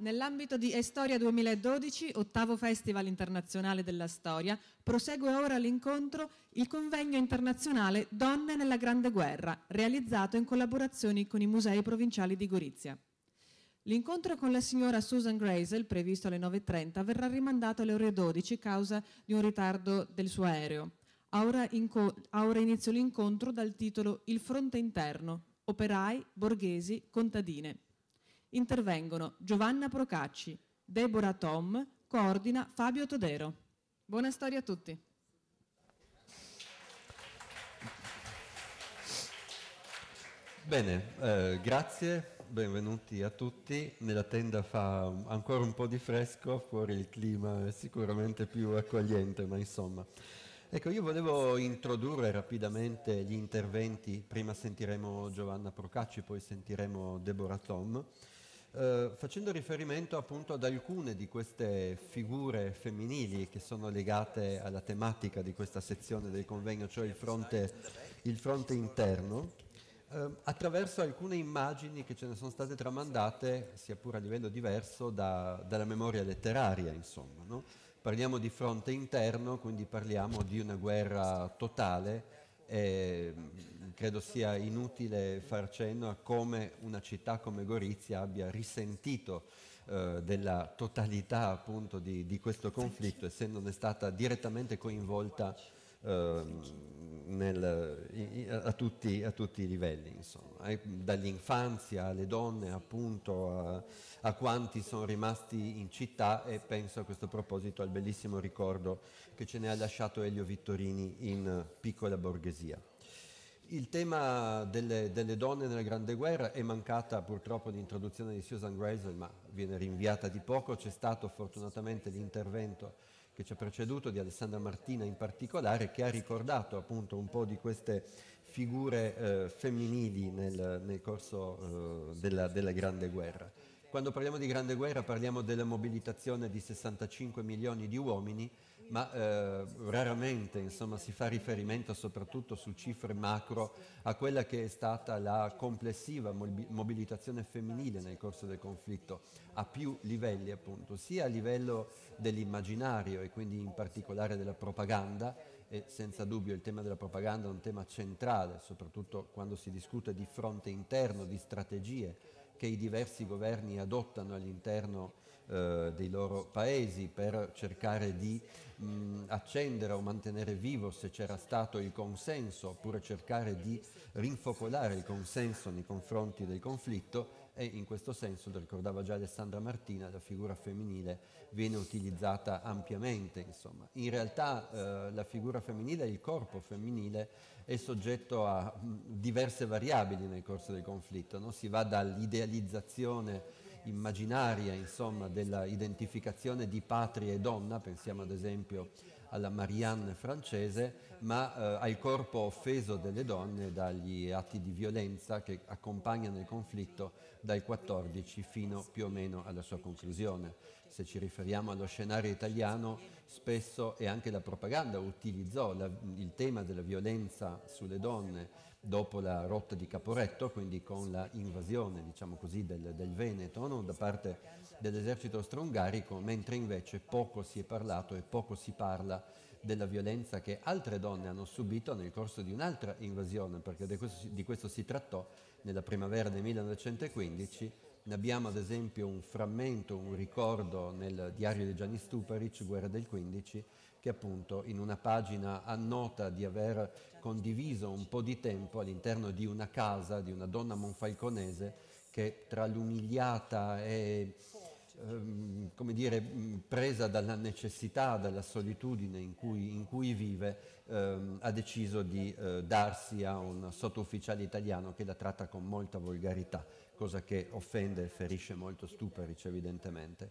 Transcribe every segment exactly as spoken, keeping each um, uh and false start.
Nell'ambito di E-Storia duemiladodici, ottavo Festival internazionale della storia, prosegue ora l'incontro il convegno internazionale Donne nella Grande Guerra, realizzato in collaborazione con i musei provinciali di Gorizia. L'incontro con la signora Susan Grazel, previsto alle nove e trenta, verrà rimandato alle ore dodici causa di un ritardo del suo aereo. Ha ora, ha ora inizio l'incontro dal titolo Il fronte interno, operai, borghesi, contadine. Intervengono Giovanna Procacci, Deborah Tom, coordina Fabio Todero. Buona storia a tutti. Bene, eh, grazie, benvenuti a tutti. Nella tenda fa ancora un po' di fresco, fuori il clima è sicuramente più accogliente, ma insomma. Ecco, io volevo introdurre rapidamente gli interventi, prima sentiremo Giovanna Procacci, poi sentiremo Deborah Tom. Eh, facendo riferimento appunto ad alcune di queste figure femminili che sono legate alla tematica di questa sezione del convegno, cioè il fronte, il fronte interno, eh, attraverso alcune immagini che ce ne sono state tramandate, sia pure a livello diverso, da, dalla memoria letteraria, insomma, no? Parliamo di fronte interno, quindi parliamo di una guerra totale. E credo sia inutile far cenno a come una città come Gorizia abbia risentito eh, della totalità appunto di, di questo conflitto, essendone stata direttamente coinvolta eh, nel, in, a, tutti, a tutti i livelli, insomma, eh, dall'infanzia alle donne appunto a, a quanti sono rimasti in città, e penso a questo proposito al bellissimo ricordo che ce ne ha lasciato Elio Vittorini in Piccola borghesia. Il tema delle, delle donne nella Grande Guerra è mancata purtroppo l'introduzione di Susan Grazel, ma viene rinviata di poco. C'è stato fortunatamente l'intervento che ci ha preceduto di Alessandra Martina in particolare, che ha ricordato appunto un po' di queste figure eh, femminili nel, nel corso eh, della, della Grande Guerra. Quando parliamo di Grande Guerra parliamo della mobilitazione di sessantacinque milioni di uomini, ma eh, raramente insomma, si fa riferimento soprattutto su cifre macro a quella che è stata la complessiva mobilitazione femminile nel corso del conflitto, a più livelli appunto, sia a livello dell'immaginario e quindi in particolare della propaganda, e senza dubbio il tema della propaganda è un tema centrale, soprattutto quando si discute di fronte interno, di strategie che i diversi governi adottano all'interno eh, dei loro paesi per cercare di mh, accendere o mantenere vivo, se c'era stato il consenso, oppure cercare di rinfocolare il consenso nei confronti del conflitto. E in questo senso, lo ricordava già Alessandra Martina, la figura femminile viene utilizzata ampiamente. Insomma. In realtà eh, la figura femminile, il corpo femminile, è soggetto a mh, diverse variabili nel corso del conflitto, no? Si va dall'idealizzazione immaginaria, insomma, della identificazione di patria e donna, pensiamo ad esempio alla Marianne francese, ma eh, al corpo offeso delle donne dagli atti di violenza che accompagnano il conflitto dal quattordici fino più o meno alla sua conclusione. Se ci riferiamo allo scenario italiano, spesso, e anche la propaganda utilizzò la, il tema della violenza sulle donne dopo la rotta di Caporetto, quindi con la invasione, diciamo così, del, del Veneto, no? Da parte dell'esercito austro-ungarico, mentre invece poco si è parlato e poco si parla della violenza che altre donne hanno subito nel corso di un'altra invasione, perché di questo, di questo si trattò nella primavera del millenovecentoquindici. Ne abbiamo ad esempio un frammento, un ricordo nel diario di Gianni Stuparic, Guerra del quindici, che appunto in una pagina annota di aver condiviso un po' di tempo all'interno di una casa di una donna monfalconese che tra l'umiliata e ehm, come dire, presa dalla necessità, dalla solitudine in cui, in cui vive, ehm, ha deciso di eh, darsi a un sottufficiale italiano che la tratta con molta volgarità, cosa che offende e ferisce molto Stuparic evidentemente.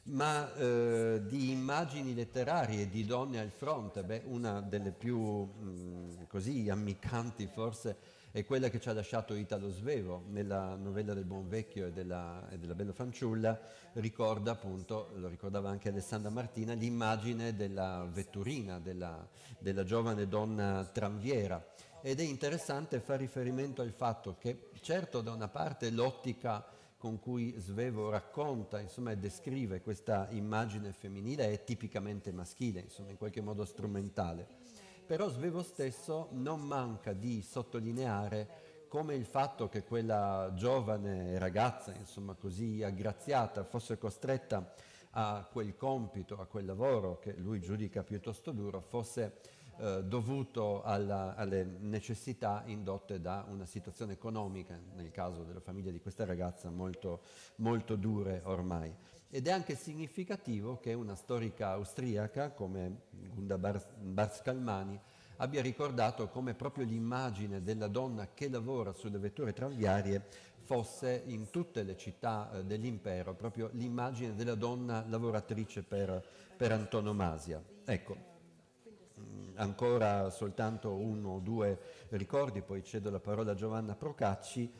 Ma eh, di immagini letterarie di donne al fronte, beh, una delle più mh, così ammiccanti forse è quella che ci ha lasciato Italo Svevo nella novella del Buon Vecchio e della, e della Bella Fanciulla. Ricorda appunto, lo ricordava anche Alessandra Martina, l'immagine della vetturina, della, della giovane donna tranviera. Ed è interessante fare riferimento al fatto che certo da una parte l'ottica con cui Svevo racconta, insomma, e descrive questa immagine femminile è tipicamente maschile, insomma, in qualche modo strumentale. Però Svevo stesso non manca di sottolineare come il fatto che quella giovane ragazza, insomma, così aggraziata, fosse costretta a quel compito, a quel lavoro che lui giudica piuttosto duro, fosse eh, dovuto alla, alle necessità indotte da una situazione economica, nel caso della famiglia di questa ragazza, molto, molto dure ormai. Ed è anche significativo che una storica austriaca come Gunda Bars-Kalmani abbia ricordato come proprio l'immagine della donna che lavora sulle vetture tranviarie fosse in tutte le città eh, dell'impero proprio l'immagine della donna lavoratrice per, per antonomasia. Ecco, mh, ancora soltanto uno o due ricordi, poi cedo la parola a Giovanna Procacci.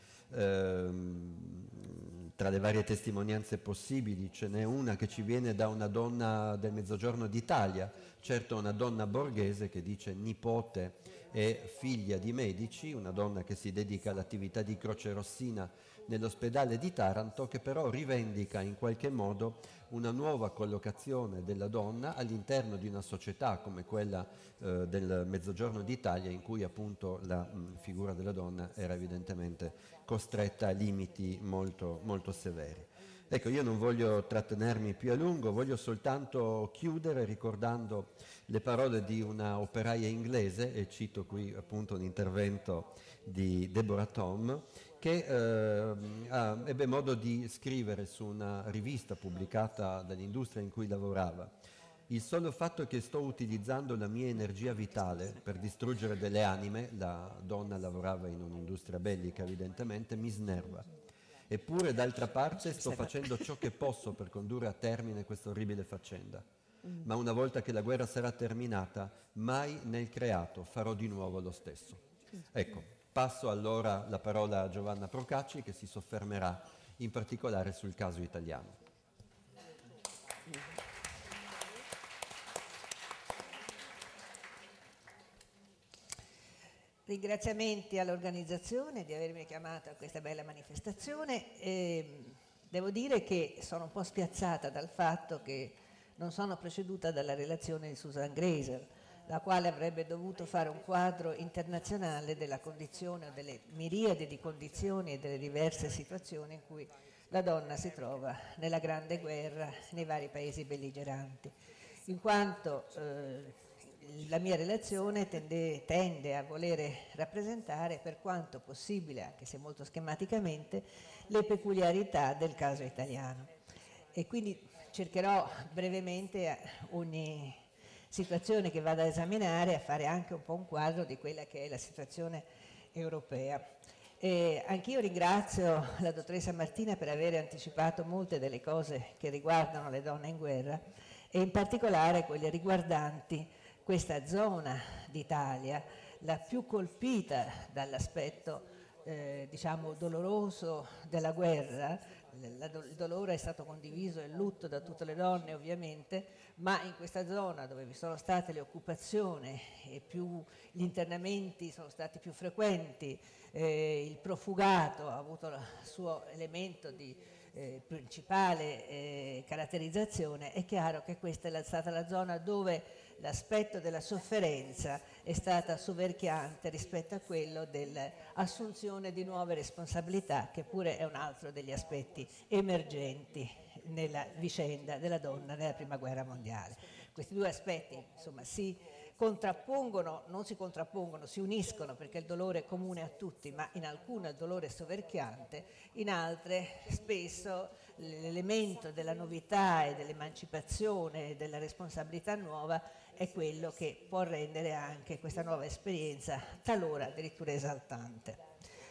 Ehm, tra le varie testimonianze possibili ce n'è una che ci viene da una donna del Mezzogiorno d'Italia, certo una donna borghese che dice nipote e figlia di medici, una donna che si dedica all'attività di Croce Rossina nell'ospedale di Taranto, che però rivendica in qualche modo una nuova collocazione della donna all'interno di una società come quella eh, del Mezzogiorno d'Italia, in cui appunto la mh, figura della donna era evidentemente costretta a limiti molto, molto severi. Ecco, io non voglio trattenermi più a lungo, voglio soltanto chiudere ricordando le parole di una operaia inglese, e cito qui appunto un intervento di Deborah Tom, che eh, ha, ebbe modo di scrivere su una rivista pubblicata dall'industria in cui lavorava: il solo fatto che sto utilizzando la mia energia vitale per distruggere delle anime, la donna lavorava in un'industria bellica evidentemente, mi snerva. Eppure d'altra parte sto facendo ciò che posso per condurre a termine questa orribile faccenda. Ma una volta che la guerra sarà terminata, mai nel creato farò di nuovo lo stesso. Ecco, passo allora la parola a Giovanna Procacci, che si soffermerà in particolare sul caso italiano. Ringraziamenti all'organizzazione di avermi chiamato a questa bella manifestazione. E devo dire che sono un po' spiazzata dal fatto che non sono preceduta dalla relazione di Susan Grazer, la quale avrebbe dovuto fare un quadro internazionale della condizione, delle miriadi di condizioni e delle diverse situazioni in cui la donna si trova nella Grande Guerra nei vari paesi belligeranti, in quanto eh, la mia relazione tende, tende a volere rappresentare per quanto possibile, anche se molto schematicamente, le peculiarità del caso italiano. E quindi cercherò brevemente ogni situazione che vado a esaminare a fare anche un po' un quadro di quella che è la situazione europea. Anch'io ringrazio la dottoressa Martina per aver anticipato molte delle cose che riguardano le donne in guerra e in particolare quelle riguardanti questa zona d'Italia, la più colpita dall'aspetto eh, diciamo doloroso della guerra. Il dolore è stato condiviso e il lutto da tutte le donne ovviamente, ma in questa zona dove vi sono state le occupazioni e più, gli internamenti sono stati più frequenti, eh, il profugato ha avuto il suo elemento di eh, principale eh, caratterizzazione, è chiaro che questa è stata la zona dove l'aspetto della sofferenza è stata soverchiante rispetto a quello dell'assunzione di nuove responsabilità, che pure è un altro degli aspetti emergenti nella vicenda della donna nella Prima Guerra Mondiale. Questi due aspetti, insomma, si contrappongono, non si contrappongono, si uniscono, perché il dolore è comune a tutti, ma in alcune il dolore è soverchiante, in altre spesso l'elemento della novità e dell'emancipazione e della responsabilità nuova è quello che può rendere anche questa nuova esperienza talora addirittura esaltante.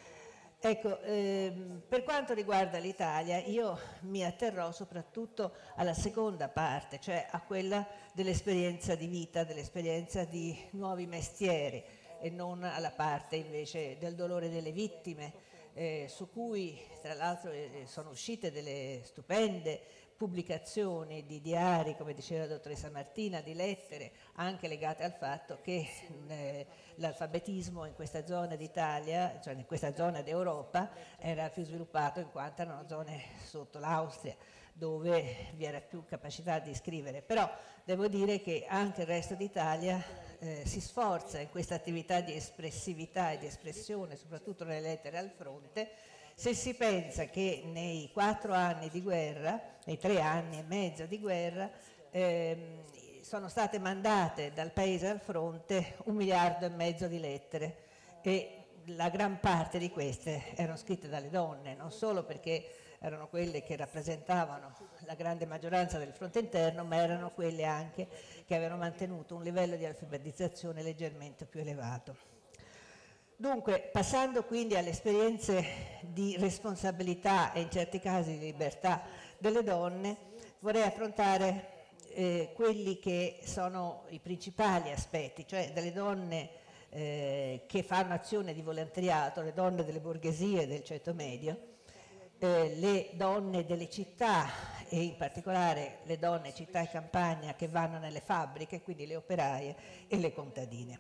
Ecco, ehm, per quanto riguarda l'Italia, io mi atterrò soprattutto alla seconda parte, cioè a quella dell'esperienza di vita, dell'esperienza di nuovi mestieri, e non alla parte invece del dolore delle vittime, eh, su cui tra l'altro eh, sono uscite delle stupende pubblicazioni di diari, come diceva la dottoressa Martina, di lettere, anche legate al fatto che eh, l'alfabetismo in questa zona d'Italia, cioè in questa zona d'Europa, era più sviluppato in quanto erano zone sotto l'Austria, dove vi era più capacità di scrivere. Però devo dire che anche il resto d'Italia eh, si sforza in questa attività di espressività e di espressione, soprattutto nelle lettere al fronte. Se si pensa che nei quattro anni di guerra, nei tre anni e mezzo di guerra, ehm, sono state mandate dal paese al fronte un miliardo e mezzo di lettere, e la gran parte di queste erano scritte dalle donne, non solo perché erano quelle che rappresentavano la grande maggioranza del fronte interno, ma erano quelle anche che avevano mantenuto un livello di alfabetizzazione leggermente più elevato. Dunque, passando quindi alle esperienze di responsabilità e in certi casi di libertà delle donne, vorrei affrontare eh, quelli che sono i principali aspetti, cioè delle donne eh, che fanno azione di volontariato, le donne delle borghesie del ceto medio, eh, le donne delle città e in particolare le donne città e campagna che vanno nelle fabbriche, quindi le operaie e le contadine.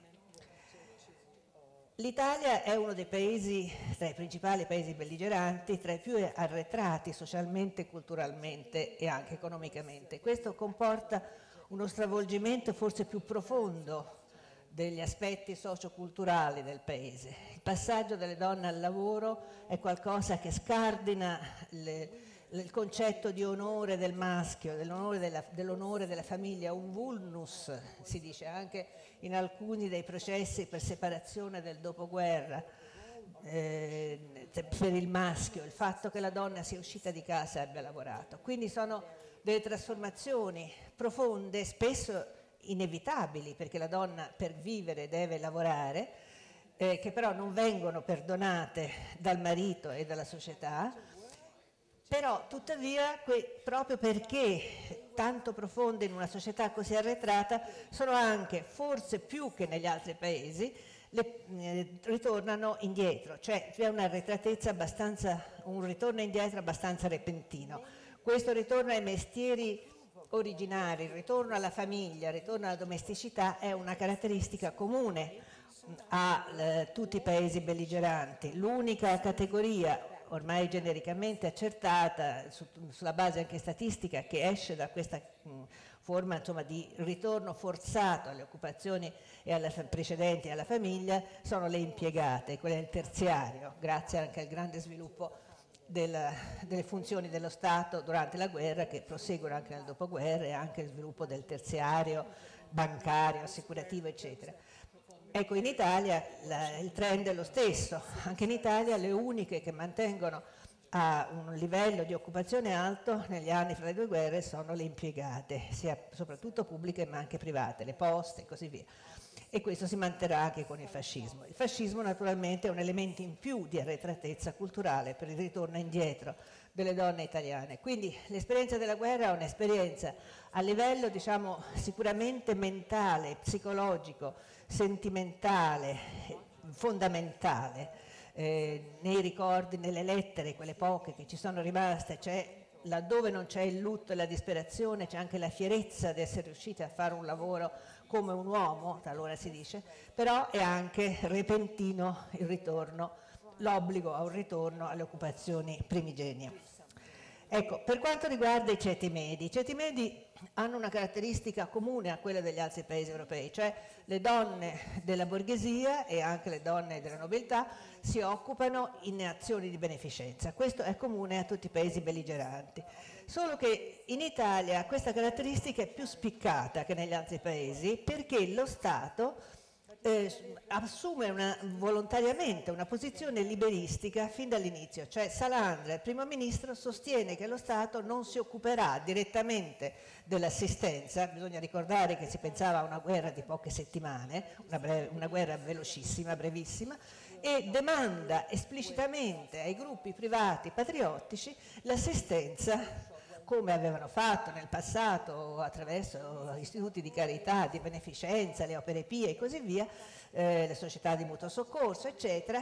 L'Italia è uno dei paesi, tra i principali paesi belligeranti, tra i più arretrati socialmente, culturalmente e anche economicamente. Questo comporta uno stravolgimento forse più profondo degli aspetti socioculturali del paese. Il passaggio delle donne al lavoro è qualcosa che scardina le, il concetto di onore del maschio, dell'onore della, dell'onore della famiglia, un vulnus, si dice anche in alcuni dei processi per separazione del dopoguerra, eh, per il maschio, il fatto che la donna sia uscita di casa e abbia lavorato. Quindi sono delle trasformazioni profonde, spesso inevitabili, perché la donna per vivere deve lavorare, eh, che però non vengono perdonate dal marito e dalla società. Però tuttavia, proprio perché tanto profonde in una società così arretrata, sono anche, forse più che negli altri paesi, le, eh, ritornano indietro, cioè c'è un'arretratezza abbastanza, un ritorno indietro abbastanza repentino. Questo ritorno ai mestieri originari, il ritorno alla famiglia, il ritorno alla domesticità è una caratteristica comune a eh, tutti i paesi belligeranti. L'unica categoria ormai genericamente accertata su, sulla base anche statistica che esce da questa mh, forma insomma, di ritorno forzato alle occupazioni e alla, precedenti alla famiglia sono le impiegate, quelle del terziario, grazie anche al grande sviluppo del, delle funzioni dello Stato durante la guerra, che proseguono anche nel dopoguerra, e anche il sviluppo del terziario bancario, assicurativo, eccetera. Ecco, in Italia la, il trend è lo stesso. Anche in Italia le uniche che mantengono a un livello di occupazione alto negli anni fra le due guerre sono le impiegate, sia soprattutto pubbliche ma anche private, le poste e così via. E questo si manterrà anche con il fascismo. Il fascismo naturalmente è un elemento in più di arretratezza culturale per il ritorno indietro delle donne italiane. Quindi l'esperienza della guerra è un'esperienza a livello, diciamo, sicuramente mentale, psicologico, sentimentale, fondamentale. Eh, nei ricordi, nelle lettere, quelle poche che ci sono rimaste, c'è, laddove non c'è il lutto e la disperazione, c'è anche la fierezza di essere riusciti a fare un lavoro come un uomo, talora si dice, però è anche repentino il ritorno, l'obbligo a un ritorno alle occupazioni primigenie. Ecco, per quanto riguarda i ceti medi, i ceti medi hanno una caratteristica comune a quella degli altri paesi europei, cioè le donne della borghesia e anche le donne della nobiltà si occupano in azioni di beneficenza. Questo è comune a tutti i paesi belligeranti. Solo che in Italia questa caratteristica è più spiccata che negli altri paesi, perché lo Stato eh, assume una, volontariamente una posizione liberistica fin dall'inizio, cioè Salandra, il primo ministro, sostiene che lo Stato non si occuperà direttamente dell'assistenza. Bisogna ricordare che si pensava a una guerra di poche settimane, una, breve, una guerra velocissima, brevissima, e demanda esplicitamente ai gruppi privati patriottici l'assistenza come avevano fatto nel passato attraverso istituti di carità, di beneficenza, le opere pie e così via, eh, le società di mutuo soccorso, eccetera,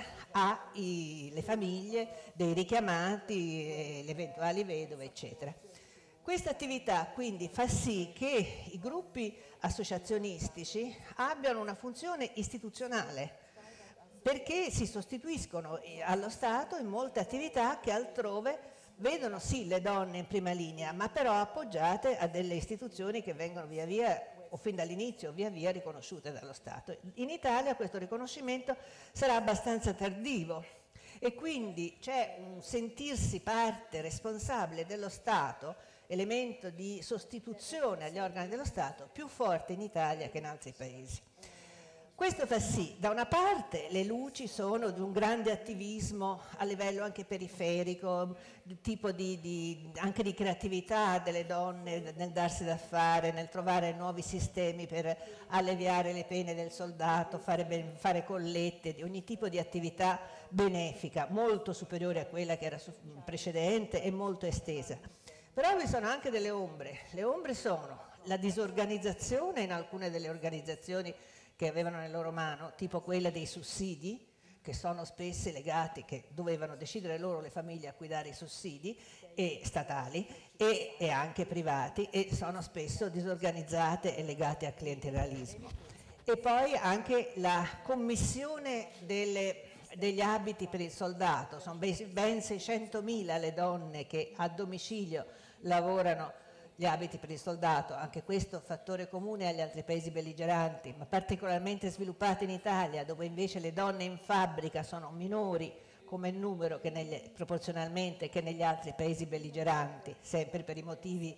alle famiglie dei richiamati, eh, le eventuali vedove, eccetera. Questa attività quindi fa sì che i gruppi associazionistici abbiano una funzione istituzionale, perché si sostituiscono allo Stato in molte attività che altrove vedono sì le donne in prima linea, ma però appoggiate a delle istituzioni che vengono via via, o fin dall'inizio via via, riconosciute dallo Stato. In Italia questo riconoscimento sarà abbastanza tardivo e quindi c'è un sentirsi parte responsabile dello Stato, elemento di sostituzione agli organi dello Stato, più forte in Italia che in altri paesi. Questo fa sì, da una parte le luci sono di un grande attivismo a livello anche periferico, tipo di, di, anche di creatività delle donne nel darsi da fare, nel trovare nuovi sistemi per alleviare le pene del soldato, fare, ben, fare collette, di ogni tipo di attività benefica, molto superiore a quella che era precedente e molto estesa. Però vi sono anche delle ombre. Le ombre sono la disorganizzazione in alcune delle organizzazioni che avevano nelle loro mano, tipo quella dei sussidi, che sono spesso legati, che dovevano decidere loro le famiglie a cui dare i sussidi, e statali e, e anche privati, e sono spesso disorganizzate e legate al clientelismo. E poi anche la commissione delle, degli abiti per il soldato, sono ben seicentomila le donne che a domicilio lavorano gli abiti per il soldato, anche questo fattore comune agli altri paesi belligeranti, ma particolarmente sviluppati in Italia, dove invece le donne in fabbrica sono minori come numero che negli, proporzionalmente che negli altri paesi belligeranti, sempre per i motivi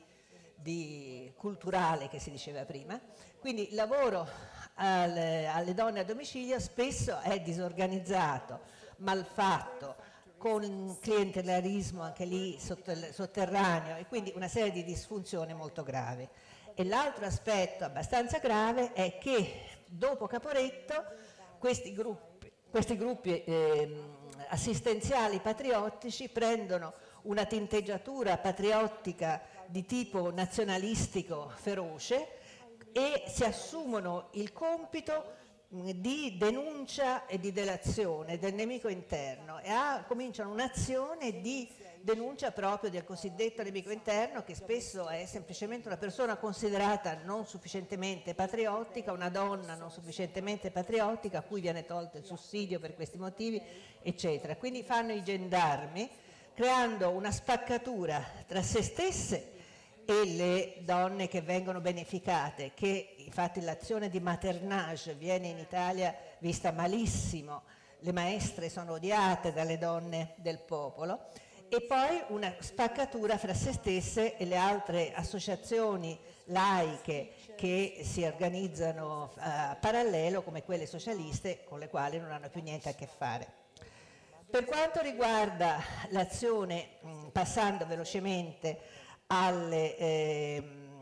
di, culturali che si diceva prima. Quindi il lavoro alle, alle donne a domicilio spesso è disorganizzato, malfatto, con clientelismo anche lì sotterraneo, e quindi una serie di disfunzioni molto gravi. E l'altro aspetto abbastanza grave è che dopo Caporetto questi gruppi, questi gruppi eh, assistenziali patriottici prendono una tinteggiatura patriottica di tipo nazionalistico feroce e si assumono il compito di denuncia e di delazione del nemico interno, e ha, cominciano un'azione di denuncia proprio del cosiddetto nemico interno, che spesso è semplicemente una persona considerata non sufficientemente patriottica, una donna non sufficientemente patriottica a cui viene tolto il sussidio per questi motivi, eccetera. Quindi fanno i gendarmi, creando una spaccatura tra se stesse e le donne che vengono beneficate, che infatti l'azione di maternage viene in Italia vista malissimo, le maestre sono odiate dalle donne del popolo, e poi una spaccatura fra se stesse e le altre associazioni laiche che si organizzano a parallelo, come quelle socialiste, con le quali non hanno più niente a che fare. Per quanto riguarda l'azione, passando velocemente alle eh,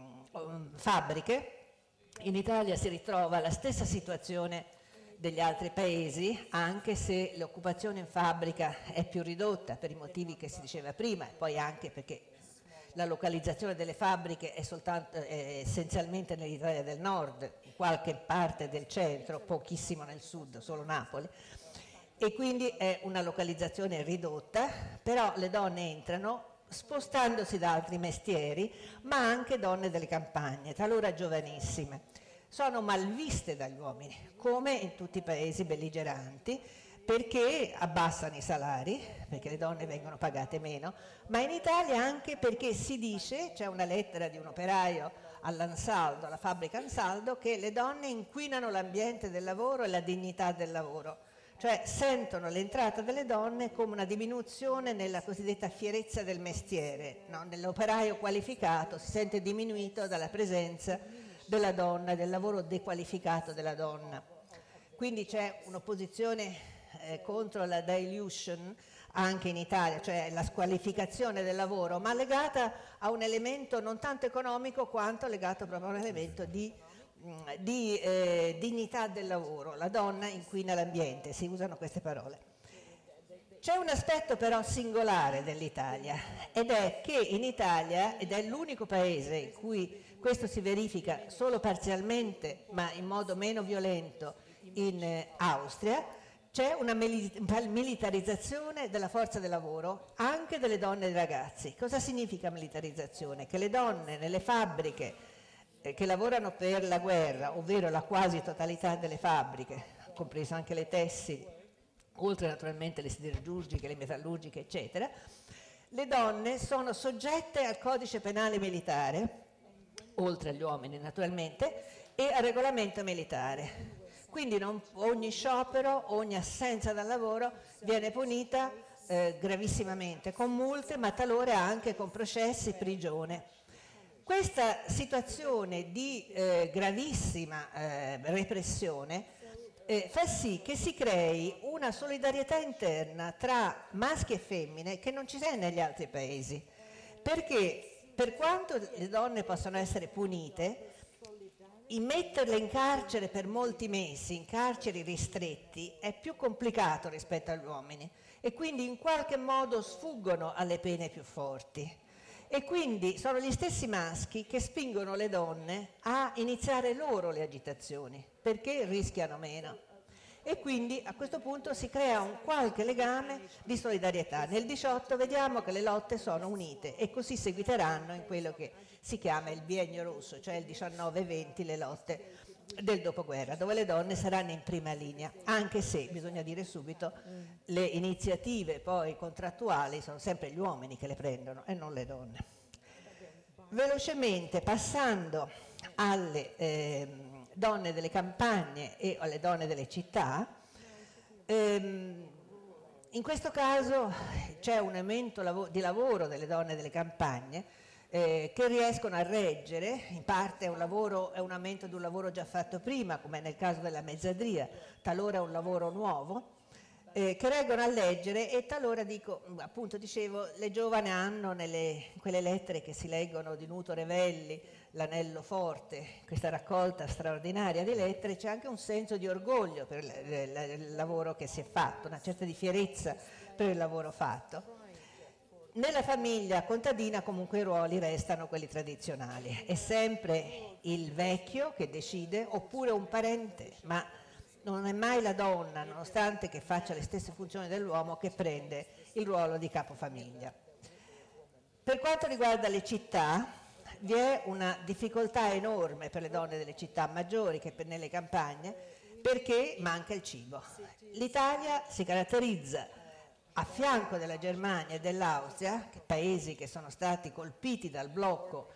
fabbriche, in Italia si ritrova la stessa situazione degli altri paesi, anche se l'occupazione in fabbrica è più ridotta per i motivi che si diceva prima, e poi anche perché la localizzazione delle fabbriche è, soltanto, è essenzialmente nell'Italia del Nord, qualche parte del centro, pochissimo nel sud, solo Napoli, e quindi è una localizzazione ridotta, però le donne entrano spostandosi da altri mestieri, ma anche donne delle campagne, talora giovanissime. Sono malviste dagli uomini, come in tutti i paesi belligeranti, perché abbassano i salari, perché le donne vengono pagate meno, ma in Italia anche perché si dice, c'è una lettera di un operaio all'Ansaldo, alla fabbrica Ansaldo, che le donne inquinano l'ambiente del lavoro e la dignità del lavoro. Cioè sentono l'entrata delle donne come una diminuzione nella cosiddetta fierezza del mestiere, no? Nell'operaio qualificato si sente diminuito dalla presenza della donna, del lavoro dequalificato della donna. Quindi c'è un'opposizione eh, contro la dilution anche in Italia, cioè la squalificazione del lavoro, ma legata a un elemento non tanto economico quanto legato proprio a un elemento di di eh, dignità del lavoro. La donna inquina l'ambiente, si usano queste parole. C'è un aspetto però singolare dell'Italia, ed è che in Italia, ed è l'unico paese in cui questo si verifica solo parzialmente, ma in modo meno violento, in eh, Austria, c'è una militarizzazione della forza del lavoro, anche delle donne e dei ragazzi. Cosa significa militarizzazione? Che le donne nelle fabbriche eh, che lavorano per la guerra, ovvero la quasi totalità delle fabbriche, comprese anche le tessili, oltre naturalmente le siderurgiche, le metallurgiche, eccetera, le donne sono soggette al codice penale militare, oltre agli uomini naturalmente, e al regolamento militare. Quindi non, ogni sciopero, ogni assenza dal lavoro viene punita eh, gravissimamente, con multe, ma talora anche con processi, prigione. Questa situazione di eh, gravissima eh, repressione Eh, fa sì che si crei una solidarietà interna tra maschi e femmine che non ci sia negli altri paesi, perché per quanto le donne possano essere punite, metterle in carcere per molti mesi, in carceri ristretti, è più complicato rispetto agli uomini e quindi in qualche modo sfuggono alle pene più forti. E quindi sono gli stessi maschi che spingono le donne a iniziare loro le agitazioni, perché rischiano meno. E quindi a questo punto si crea un qualche legame di solidarietà. Nel diciotto vediamo che le lotte sono unite e così seguiteranno in quello che si chiama il biennio rosso, cioè il diciannove venti, le lotte del dopoguerra, dove le donne saranno in prima linea, anche se, bisogna dire subito, le iniziative poi contrattuali sono sempre gli uomini che le prendono e non le donne. Velocemente, passando alle eh, donne delle campagne e alle donne delle città, ehm, in questo caso c'è un aumento lav- di lavoro delle donne delle campagne, Eh, che riescono a reggere, in parte è un, lavoro, è un aumento di un lavoro già fatto prima, come nel caso della mezzadria, talora è un lavoro nuovo, eh, che reggono a leggere e talora, dico, appunto dicevo, le giovani hanno nelle quelle lettere che si leggono di Nuto Revelli, L'anello forte, questa raccolta straordinaria di lettere, c'è anche un senso di orgoglio per il, il lavoro che si è fatto, una certa di fierezza per il lavoro fatto. Nella famiglia contadina comunque i ruoli restano quelli tradizionali, è sempre il vecchio che decide oppure un parente, ma non è mai la donna, nonostante che faccia le stesse funzioni dell'uomo, che prende il ruolo di capofamiglia. Per quanto riguarda le città, vi è una difficoltà enorme per le donne delle città maggiori che per nelle campagne, perché manca il cibo. L'Italia si caratterizza a fianco della Germania e dell'Austria, paesi che sono stati colpiti dal blocco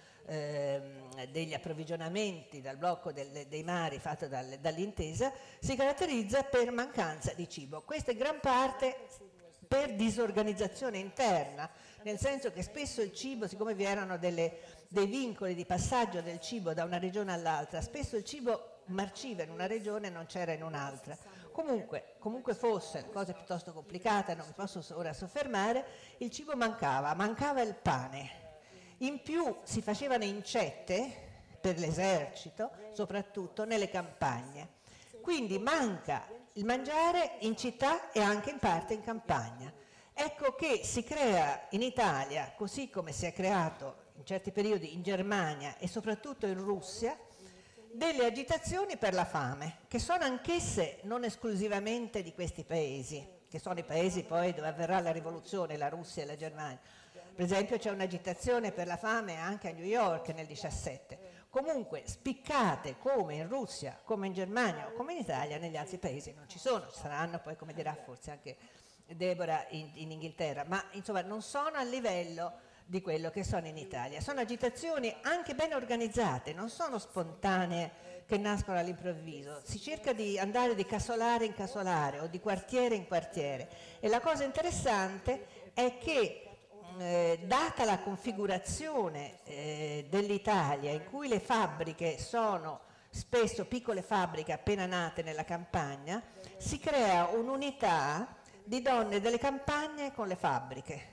ehm, degli approvvigionamenti, dal blocco del, dei mari fatto dal, dall'intesa, si caratterizza per mancanza di cibo. Questo è gran parte per disorganizzazione interna, nel senso che spesso il cibo, siccome vi erano delle, dei vincoli di passaggio del cibo da una regione all'altra, spesso il cibo marciva in una regione e non c'era in un'altra. Comunque, comunque fosse, la cosa è piuttosto complicata, non mi posso ora soffermare, il cibo mancava, mancava il pane. In più si facevano incette per l'esercito, soprattutto nelle campagne. Quindi manca il mangiare in città e anche in parte in campagna. Ecco che si crea in Italia, così come si è creato in certi periodi in Germania e soprattutto in Russia, delle agitazioni per la fame, che sono anch'esse non esclusivamente di questi paesi, che sono i paesi poi dove avverrà la rivoluzione, la Russia e la Germania. Per esempio c'è un'agitazione per la fame anche a New York nel diciassette. Comunque spiccate come in Russia, come in Germania o come in Italia, negli altri paesi non ci sono, ci saranno poi, come dirà forse anche Deborah, in, in Inghilterra, ma insomma non sono a livello di quello che sono in Italia. Sono agitazioni anche ben organizzate, non sono spontanee che nascono all'improvviso. Si cerca di andare di casolare in casolare o di quartiere in quartiere. E la cosa interessante è che, eh, data la configurazione eh, dell'Italia, in cui le fabbriche sono spesso piccole fabbriche appena nate nella campagna, si crea un'unità di donne delle campagne con le fabbriche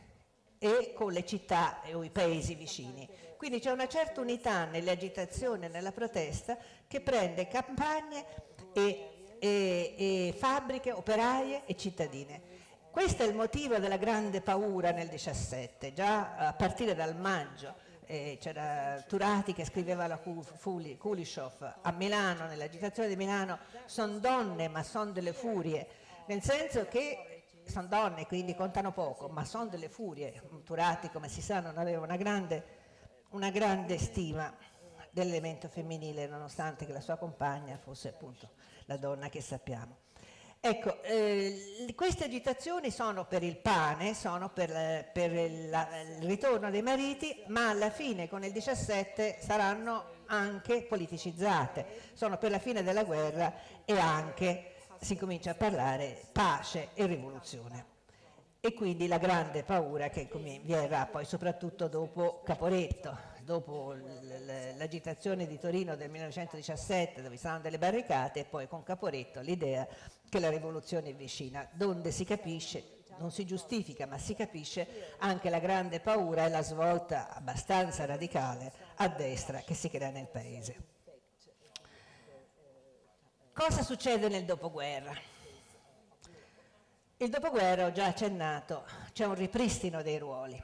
e con le città o i paesi vicini. Quindi c'è una certa unità nelle agitazioni e nella protesta che prende campagne e, e, e fabbriche, operaie e cittadine. Questo è il motivo della grande paura nel diciassette, già a partire dal maggio. Eh, c'era Turati che scriveva alla Kulishov a Milano, nell'agitazione di Milano: sono donne ma sono delle furie, nel senso che sono donne, quindi contano poco, ma sono delle furie. Turati, come si sa, non aveva una grande, una grande stima dell'elemento femminile, nonostante che la sua compagna fosse appunto la donna che sappiamo. Ecco, eh, queste agitazioni sono per il pane, sono per, per il, la, il ritorno dei mariti, ma alla fine con il diciassette saranno anche politicizzate, sono per la fine della guerra e anche si comincia a parlare pace e rivoluzione. E quindi la grande paura che verrà poi soprattutto dopo Caporetto, dopo l'agitazione di Torino del millenovecentodiciassette, dove saranno delle barricate, e poi con Caporetto l'idea che la rivoluzione è vicina, donde si capisce, non si giustifica, ma si capisce anche la grande paura e la svolta abbastanza radicale a destra che si crea nel paese. Cosa succede nel dopoguerra? Il dopoguerra, ho già accennato, c'è un ripristino dei ruoli.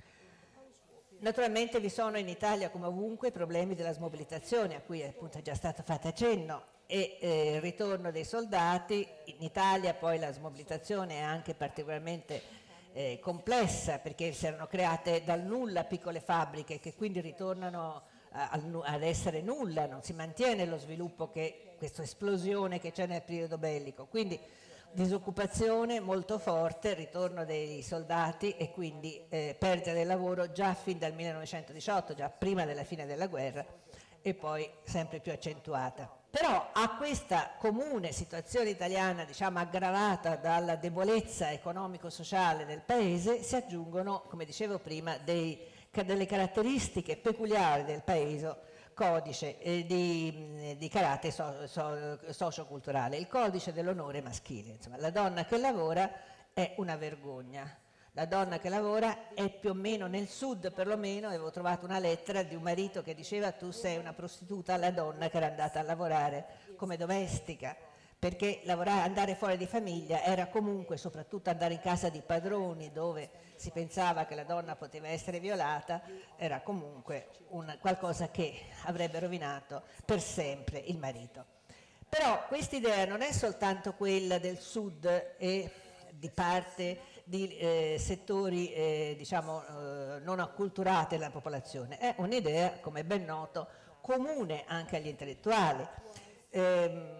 Naturalmente vi sono in Italia, come ovunque, problemi della smobilitazione, a cui appunto è già stato fatto accenno, e eh, il ritorno dei soldati. In Italia poi la smobilitazione è anche particolarmente eh, complessa, perché si erano create dal nulla piccole fabbriche che quindi ritornano a, ad essere nulla, non si mantiene lo sviluppo, che questa esplosione che c'è nel periodo bellico. Quindi disoccupazione molto forte, ritorno dei soldati e quindi eh, perdita del lavoro già fin dal millenovecentodiciotto, già prima della fine della guerra, e poi sempre più accentuata. Però a questa comune situazione italiana, diciamo aggravata dalla debolezza economico-sociale del paese, si aggiungono, come dicevo prima, dei, delle caratteristiche peculiari del paese, codice eh, di, di carattere so, so, socioculturale, il codice dell'onore maschile. Insomma, la donna che lavora è una vergogna. La donna che lavora è più o meno nel sud, perlomeno avevo trovato una lettera di un marito che diceva: tu sei una prostituta, la donna che era andata a lavorare come domestica, perché lavorare, andare fuori di famiglia era comunque, soprattutto andare in casa di padroni dove si pensava che la donna poteva essere violata, era comunque una, qualcosa che avrebbe rovinato per sempre il marito. Però questa idea non è soltanto quella del sud e di parte di eh, settori eh, diciamo eh, non acculturati della popolazione, è un'idea, come è ben noto, comune anche agli intellettuali. Eh,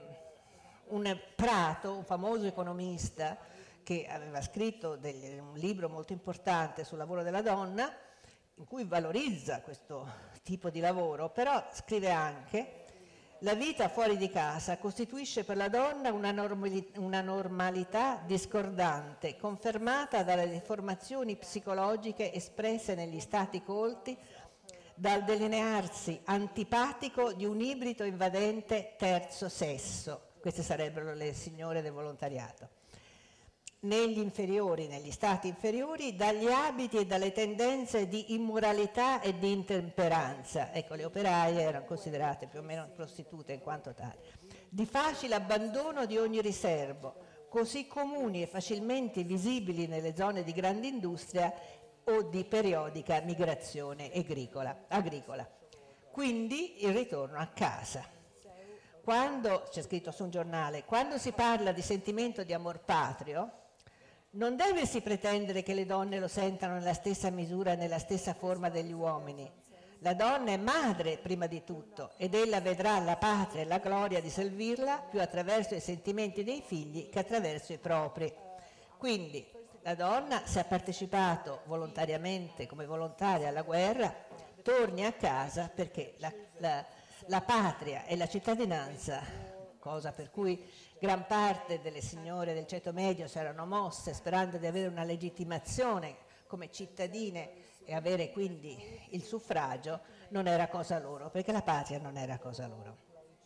un Prato, un famoso economista che aveva scritto degli, un libro molto importante sul lavoro della donna, in cui valorizza questo tipo di lavoro, però scrive anche: la vita fuori di casa costituisce per la donna una, normali, una normalità discordante, confermata dalle deformazioni psicologiche espresse negli stati colti, dal delinearsi antipatico di un ibrido invadente terzo sesso. Queste sarebbero le signore del volontariato. Negli inferiori, negli stati inferiori, dagli abiti e dalle tendenze di immoralità e di intemperanza. Ecco, le operaie erano considerate più o meno prostitute in quanto tali. Di facile abbandono di ogni riservo, così comuni e facilmente visibili nelle zone di grande industria o di periodica migrazione agricola. agricola. Quindi il ritorno a casa. Quando, c'è scritto su un giornale, quando si parla di sentimento di amor patrio, non deve si pretendere che le donne lo sentano nella stessa misura e nella stessa forma degli uomini. La donna è madre prima di tutto ed ella vedrà la patria e la gloria di servirla più attraverso i sentimenti dei figli che attraverso i propri. Quindi la donna, se ha partecipato volontariamente come volontaria alla guerra, torni a casa perché la, la, la patria e la cittadinanza, cosa per cui gran parte delle signore del ceto medio si erano mosse sperando di avere una legittimazione come cittadine e avere quindi il suffragio, non era cosa loro, perché la patria non era cosa loro.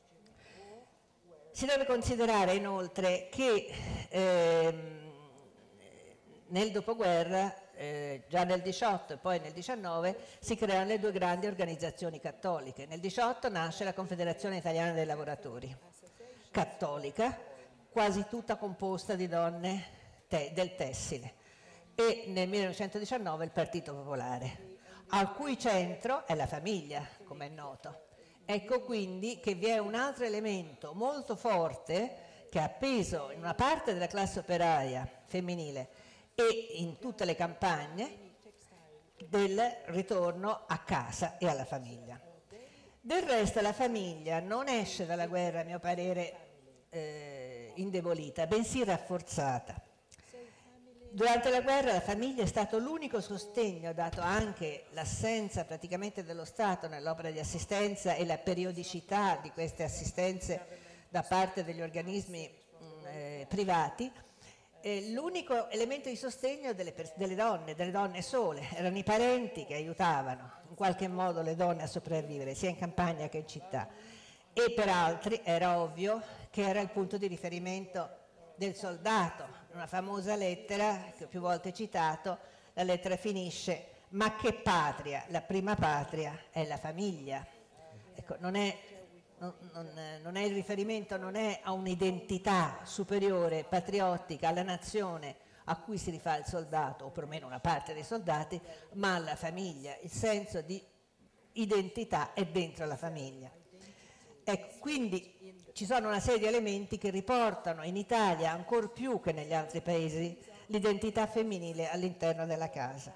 Si deve considerare inoltre che ehm, nel dopoguerra, eh, già nel diciotto e poi nel diciannove, si creano le due grandi organizzazioni cattoliche. Nel diciotto nasce la Confederazione Italiana dei Lavoratori, cattolica, quasi tutta composta di donne te, del tessile, e nel millenovecentodiciannove il Partito Popolare, al cui centro è la famiglia, come è noto. Ecco quindi che vi è un altro elemento molto forte che ha appeso in una parte della classe operaia femminile e in tutte le campagne del ritorno a casa e alla famiglia. Del resto la famiglia non esce dalla guerra, a mio parere, eh, indebolita, bensì rafforzata. Durante la guerra la famiglia è stato l'unico sostegno, dato anche l'assenza praticamente dello Stato nell'opera di assistenza e la periodicità di queste assistenze da parte degli organismi mh, eh, privati, eh, l'unico elemento di sostegno delle, delle donne, delle donne sole, erano i parenti che aiutavano in qualche modo le donne a sopravvivere, sia in campagna che in città. E per altri era ovvio che era il punto di riferimento del soldato. Una famosa lettera che ho più volte citato, la lettera finisce: ma che patria, la prima patria è la famiglia. Ecco, non è, non, non, non è il riferimento, non è a un'identità superiore, patriottica, alla nazione a cui si rifà il soldato, o perlomeno una parte dei soldati, ma alla famiglia. Il senso di identità è dentro la famiglia. Ecco, quindi ci sono una serie di elementi che riportano in Italia, ancor più che negli altri paesi, l'identità femminile all'interno della casa.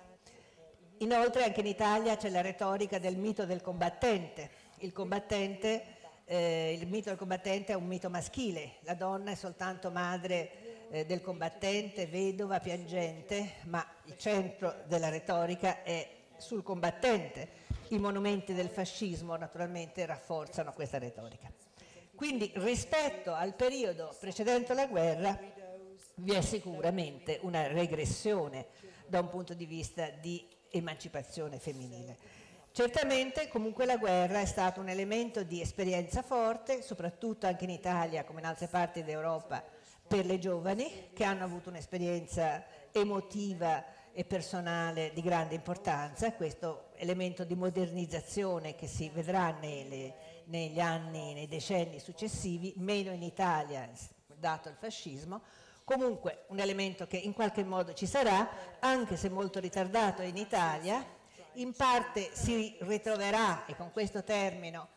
Inoltre anche in Italia c'è la retorica del mito del combattente. Il combattente, eh, il mito del combattente è un mito maschile, la donna è soltanto madre eh, del combattente, vedova, piangente, ma il centro della retorica è sul combattente. I monumenti del fascismo naturalmente rafforzano questa retorica. Quindi rispetto al periodo precedente alla guerra vi è sicuramente una regressione da un punto di vista di emancipazione femminile. Certamente comunque la guerra è stato un elemento di esperienza forte, soprattutto anche in Italia come in altre parti d'Europa, per le giovani che hanno avuto un'esperienza emotiva e personale di grande importanza. Questo elemento di modernizzazione che si vedrà nelle negli anni, nei decenni successivi, meno in Italia dato il fascismo, comunque un elemento che in qualche modo ci sarà, anche se molto ritardato in Italia, in parte si ritroverà, e con questo termino,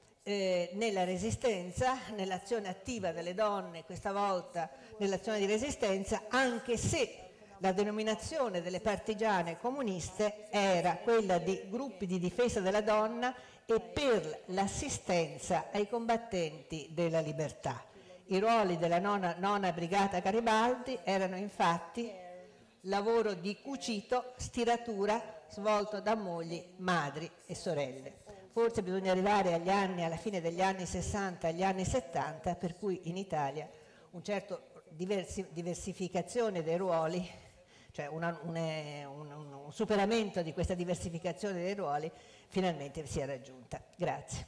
eh, nella resistenza, nell'azione attiva delle donne, questa volta nell'azione di resistenza, anche se la denominazione delle partigiane comuniste era quella di gruppi di difesa della donna e per l'assistenza ai combattenti della libertà. I ruoli della nona, nona Brigata Garibaldi erano infatti lavoro di cucito, stiratura svolto da mogli, madri e sorelle. Forse bisogna arrivare agli anni, alla fine degli anni sessanta, agli anni settanta, per cui in Italia un certo diversi, diversificazione dei ruoli, cioè una, un, un, un superamento di questa diversificazione dei ruoli finalmente si è raggiunta. Grazie.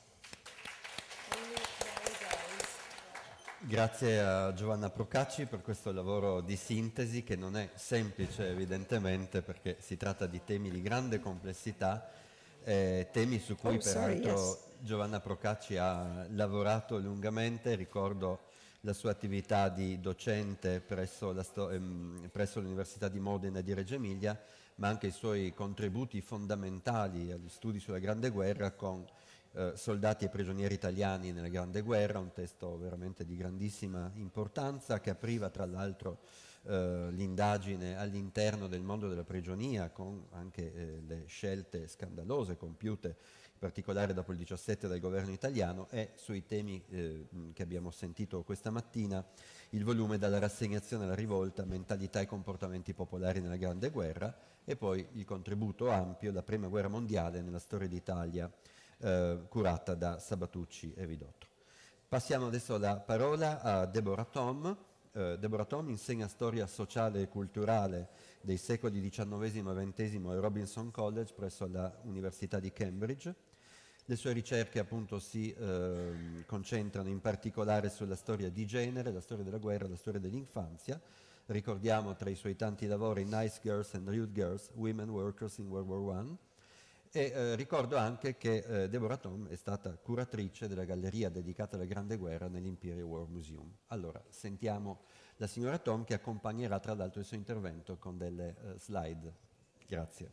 Grazie a Giovanna Procacci per questo lavoro di sintesi che non è semplice evidentemente perché si tratta di temi di grande complessità, eh, temi su cui oh, sorry, peraltro yes. Giovanna Procacci ha lavorato lungamente. Ricordo la sua attività di docente presso, la sto- ehm, presso l'Università di Modena e di Reggio Emilia, ma anche i suoi contributi fondamentali agli studi sulla Grande Guerra con eh, soldati e prigionieri italiani nella Grande Guerra, un testo veramente di grandissima importanza che apriva tra l'altro eh, l'indagine all'interno del mondo della prigionia con anche eh, le scelte scandalose compiute in particolare dopo il diciassette dal governo italiano, e sui temi eh, che abbiamo sentito questa mattina il volume Dalla rassegnazione alla rivolta, mentalità e comportamenti popolari nella Grande Guerra, e poi il contributo ampio, la Prima Guerra Mondiale nella storia d'Italia, eh, curata da Sabatucci e Vidotto. Passiamo adesso la parola a Deborah Tom. Eh, Deborah Tom insegna storia sociale e culturale dei secoli diciannovesimo e ventesimo al Robinson College presso la Università di Cambridge. Le sue ricerche appunto si eh, concentrano in particolare sulla storia di genere, la storia della guerra, la storia dell'infanzia. Ricordiamo tra i suoi tanti lavori Nice Girls and Rude Girls, Women Workers in World War One. E eh, ricordo anche che eh, Deborah Tom è stata curatrice della galleria dedicata alla Grande Guerra nell'Imperial War Museum. Allora, sentiamo la signora Tom, che accompagnerà tra l'altro il suo intervento con delle uh, slide. Grazie.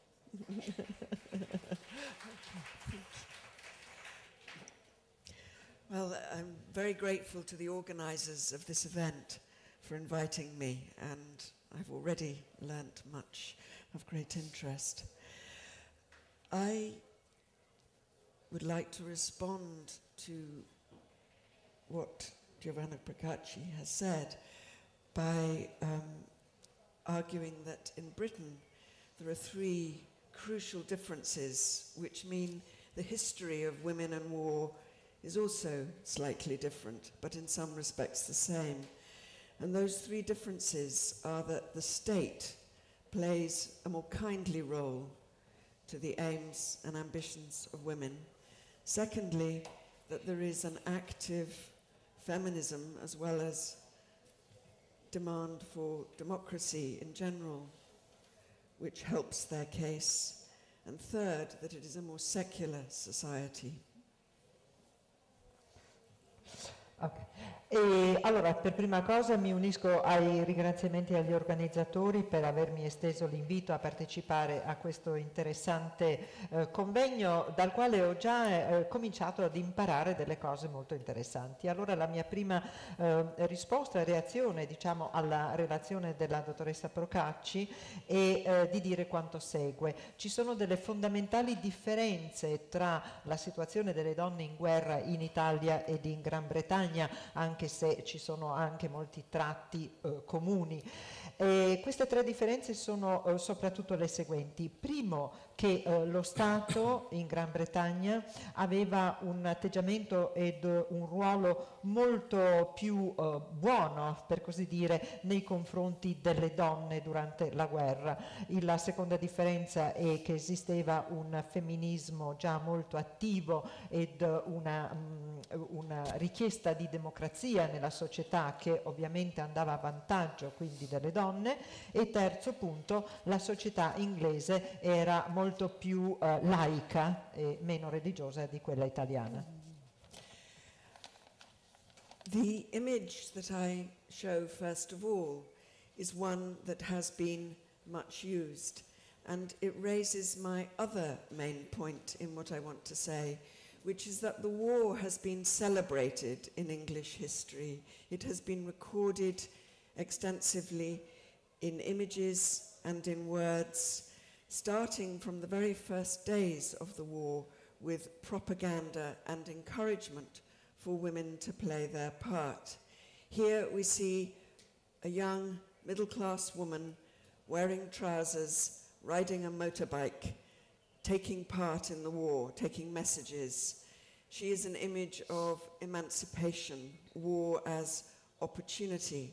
Well, I'm very grateful to the organizers of this event for inviting me, and I've already learnt much of great interest. I would like to respond to what Giovanna Procacci has said by um, arguing that in Britain there are three crucial differences which mean the history of women and war is also slightly different, but in some respects the same. And those three differences are that the state plays a more kindly role to the aims and ambitions of women. Secondly, that there is an active feminism as well as demand for democracy in general, which helps their case. And third, that it is a more secular society. Okay. E allora, per prima cosa mi unisco ai ringraziamenti agli organizzatori per avermi esteso l'invito a partecipare a questo interessante eh, convegno, dal quale ho già eh, cominciato ad imparare delle cose molto interessanti. Allora la mia prima eh, risposta e reazione, diciamo, alla relazione della dottoressa Procacci è eh, di dire quanto segue. Ci sono delle fondamentali differenze tra la situazione delle donne in guerra in Italia ed in Gran Bretagna, anche se ci sono anche molti tratti eh, comuni. E queste tre differenze sono eh, soprattutto le seguenti. Primo, che eh, lo Stato in Gran Bretagna aveva un atteggiamento ed un ruolo molto più eh, buono, per così dire, nei confronti delle donne durante la guerra. E la seconda differenza è che esisteva un femminismo già molto attivo ed una, mh, una richiesta di democrazia nella società che ovviamente andava a vantaggio quindi delle donne. E terzo punto, la società inglese era molto molto più uh, laica e meno religiosa di quella italiana. The image that I show first of all is one that has been much used, and it raises my other main point in what I want to say, which is that the war has been celebrated in English history. It has been recorded extensively in images and in words, starting from the very first days of the war with propaganda and encouragement for women to play their part. Here we see a young middle-class woman wearing trousers, riding a motorbike, taking part in the war, taking messages. She is an image of emancipation, war as opportunity.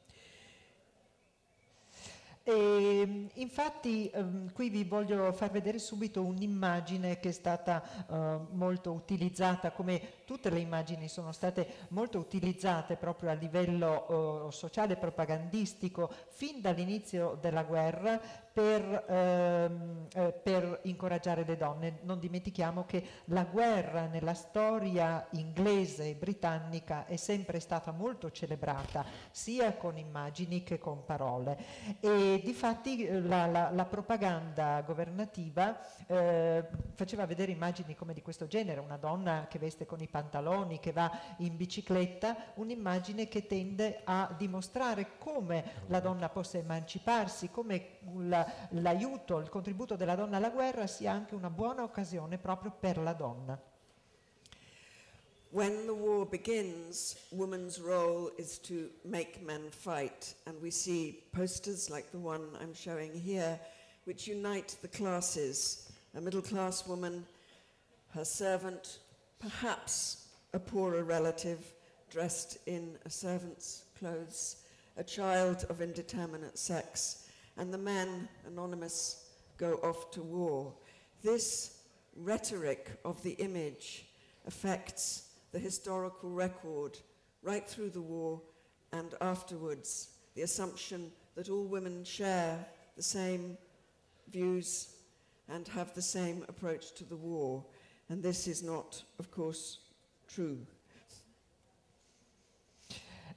E, infatti ehm, qui vi voglio far vedere subito un'immagine che è stata eh, molto utilizzata, come tutte le immagini sono state molto utilizzate proprio a livello eh, sociale e propagandistico fin dall'inizio della guerra per, ehm, eh, per incoraggiare le donne. Non dimentichiamo che la guerra nella storia inglese e britannica è sempre stata molto celebrata, sia con immagini che con parole. E difatti la, la, la propaganda governativa eh, faceva vedere immagini come di questo genere, una donna che veste con i pantaloni, che va in bicicletta, un'immagine che tende a dimostrare come la donna possa emanciparsi, come la, l'aiuto, il contributo della donna alla guerra sia anche una buona occasione proprio per la donna. When the war begins, women's role is to make men fight, and we see posters like the one I'm showing here, which unite the classes. A middle-class woman, her servant, perhaps a poorer relative dressed in a servant's clothes, a child of indeterminate sex, and the men, anonymous, go off to war. This rhetoric of the image affects the historical record right through the war and afterwards, the assumption that all women share the same views and have the same approach to the war. And this is not, of course, true.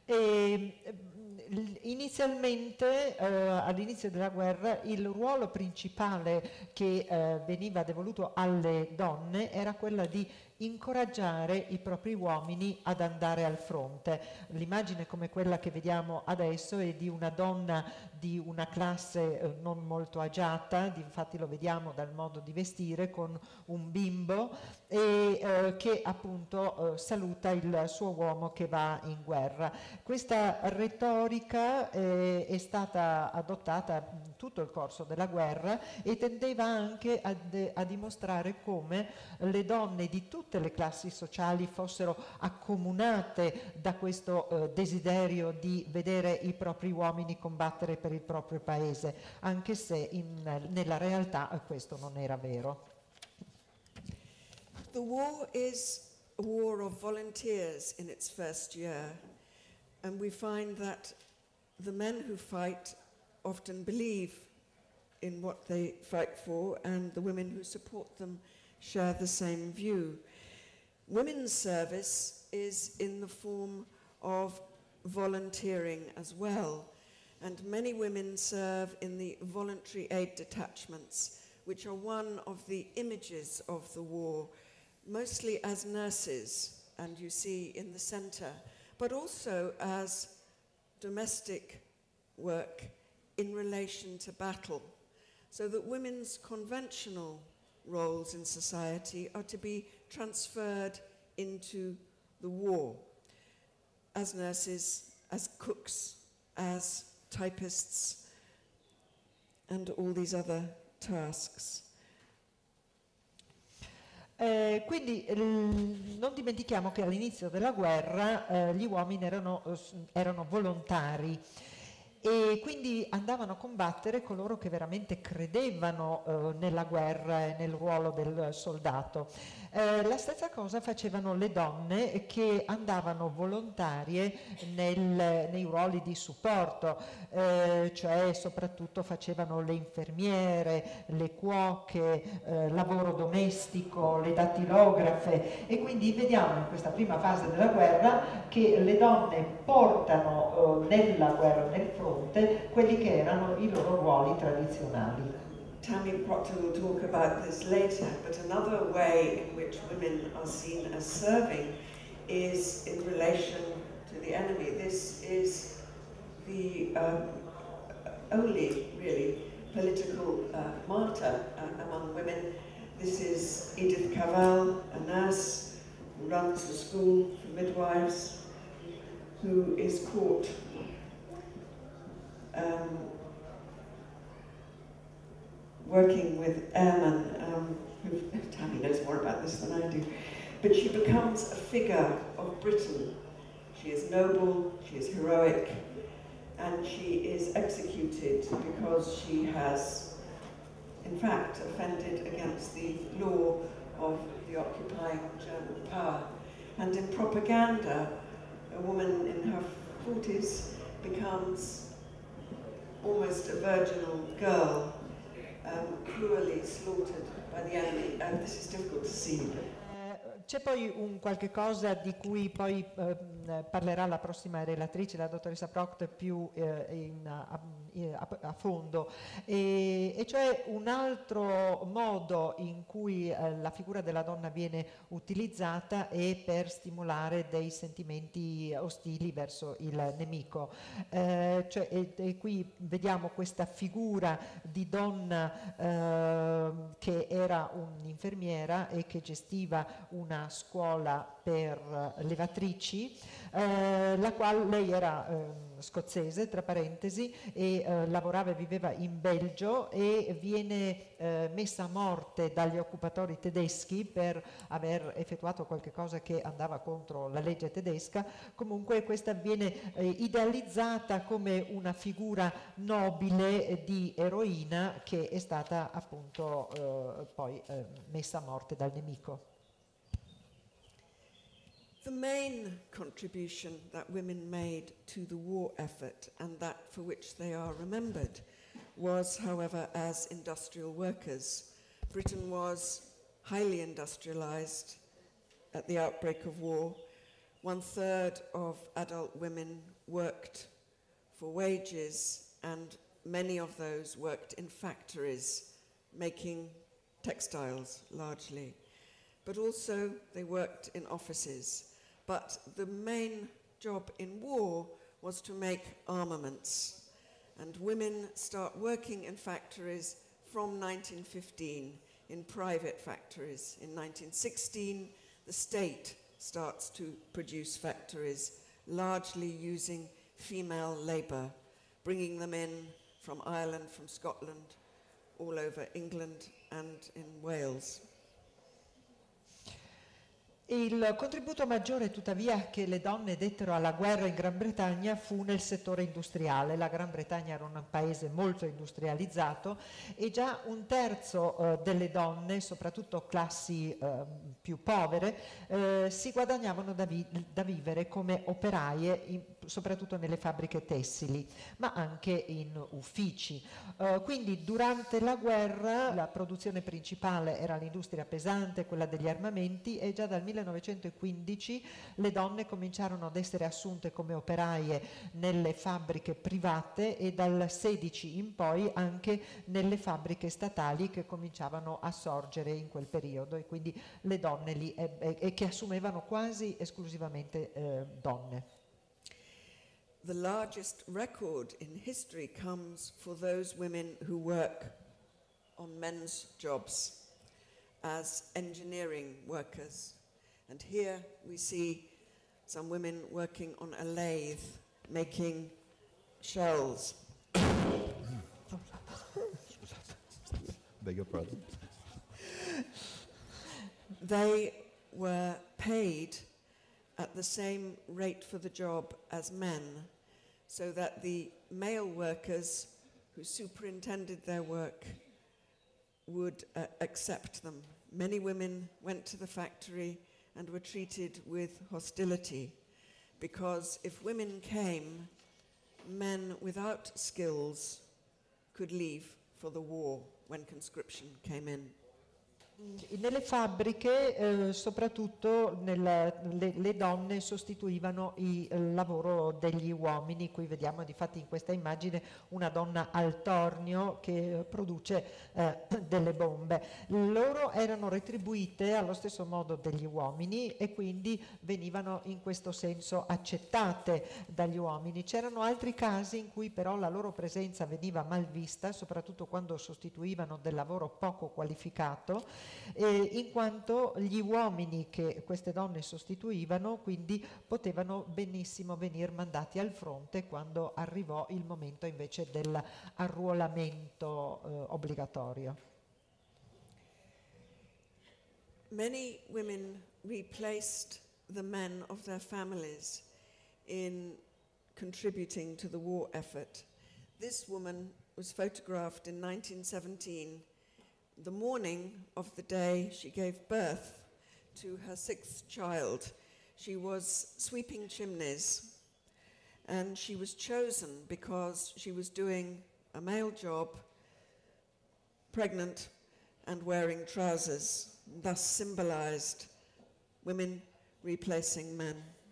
E, inizialmente, eh, all'inizio della guerra, il ruolo principale che eh, veniva devoluto alle donne era quella di incoraggiare i propri uomini ad andare al fronte. L'immagine come quella che vediamo adesso è di una donna di una classe eh, non molto agiata, infatti lo vediamo dal modo di vestire, con un bimbo e eh, che appunto eh, saluta il suo uomo che va in guerra. Questa retorica eh, è stata adottata in tutto il corso della guerra e tendeva anche a, de- a dimostrare come le donne di tutte le classi sociali fossero accomunate da questo eh, desiderio di vedere i propri uomini combattere per il proprio paese, anche se in, nella realtà eh, questo non era vero. The war is a war of volunteers in its first year, and we find that the men who fight often believe in what they fight for, and the women who support them share the same view. Women's service is in the form of volunteering as well, and many women serve in the voluntary aid detachments, which are one of the images of the war, mostly as nurses, and you see in the center, but also as domestic work in relation to battle, so that women's conventional roles in society are to be transferred into the war, as nurses, as cooks, as typists, and all these other tasks. Eh, quindi eh, non dimentichiamo che all'inizio della guerra eh, gli uomini erano, erano volontari e quindi andavano a combattere coloro che veramente credevano eh, nella guerra e nel ruolo del soldato. Eh, la stessa cosa facevano le donne che andavano volontarie nel, nei ruoli di supporto, eh, cioè soprattutto facevano le infermiere, le cuoche, eh, lavoro domestico, le dattilografe, e quindi vediamo in questa prima fase della guerra che le donne portano eh, nella guerra, nel fronte, quelli che erano i loro ruoli tradizionali. Tammy Proctor will talk about this later, but another way in which women are seen as serving is in relation to the enemy. This is the um, only really political uh, martyr uh, among women. This is Edith Cavell, a nurse who runs a school for midwives, who is caught um, working with airmen, um, who, Tammy knows more about this than I do, but she becomes a figure of Britain. She is noble, she is heroic, and she is executed because she has, in fact, offended against the law of the occupying German power. And in propaganda, a woman in her forties becomes almost a virginal girl, Um, cruelly slaughtered by the enemy, and this is difficult to see. C'è poi un qualche cosa di cui poi eh, parlerà la prossima relatrice, la dottoressa Proctor, più eh, in, a, a, a fondo, e, e cioè un altro modo in cui eh, la figura della donna viene utilizzata è per stimolare dei sentimenti ostili verso il nemico. Eh, cioè, e, e qui vediamo questa figura di donna eh, che era un'infermiera e che gestiva una scuola per levatrici, eh, la quale lei era eh, scozzese, tra parentesi, e eh, lavorava e viveva in Belgio, e viene eh, messa a morte dagli occupatori tedeschi per aver effettuato qualche cosa che andava contro la legge tedesca. Comunque questa viene eh, idealizzata come una figura nobile eh, di eroina che è stata appunto eh, poi eh, messa a morte dal nemico. The main contribution that women made to the war effort, and that for which they are remembered, was, however, as industrial workers. Britain was highly industrialized at the outbreak of war, one third of adult women worked for wages, and many of those worked in factories, making textiles largely. But also they worked in offices. But the main job in war was to make armaments. And women start working in factories from nineteen fifteen, in private factories. In nineteen sixteen, the state starts to produce factories, largely using female labour, bringing them in from Ireland, from Scotland, all over England and in Wales. Il contributo maggiore, tuttavia, che le donne dettero alla guerra in Gran Bretagna fu nel settore industriale. La Gran Bretagna era un paese molto industrializzato e già un terzo eh, delle donne, soprattutto classi eh, più povere, eh, si guadagnavano da, vi- da vivere come operaie, in, soprattutto nelle fabbriche tessili, ma anche in uffici. Uh, quindi durante la guerra la produzione principale era l'industria pesante, quella degli armamenti, e già dal millenovecentoquindici le donne cominciarono ad essere assunte come operaie nelle fabbriche private e dal sedici in poi anche nelle fabbriche statali che cominciavano a sorgere in quel periodo, e quindi le donne lì e eh, eh, che assumevano quasi esclusivamente eh, donne. The largest record in history comes for those women who work on men's jobs as engineering workers. And here we see some women working on a lathe, making shells. Beg your pardon. They were paid at the same rate for the job as men, so that the male workers who superintended their work would uh, accept them. Many women went to the factory and were treated with hostility, because if women came, men without skills could leave for the war when conscription came in. Nelle fabbriche, eh, soprattutto nella, le, le donne sostituivano il eh, lavoro degli uomini. Qui vediamo difatti in questa immagine una donna al tornio che produce eh, delle bombe. Loro erano retribuite allo stesso modo degli uomini e quindi venivano in questo senso accettate dagli uomini. C'erano altri casi in cui però la loro presenza veniva mal vista, soprattutto quando sostituivano del lavoro poco qualificato, Eh, in quanto gli uomini che queste donne sostituivano quindi potevano benissimo venire mandati al fronte quando arrivò il momento invece dell'arruolamento eh, obbligatorio. Many women replaced the men of their families in contributing to the war effort. This woman was photographed in nineteen seventeen, the morning of the day she gave birth to her sixth child. She was sweeping chimneys, and she was chosen because she was doing a male job, pregnant and wearing trousers, thus symbolized women replacing men.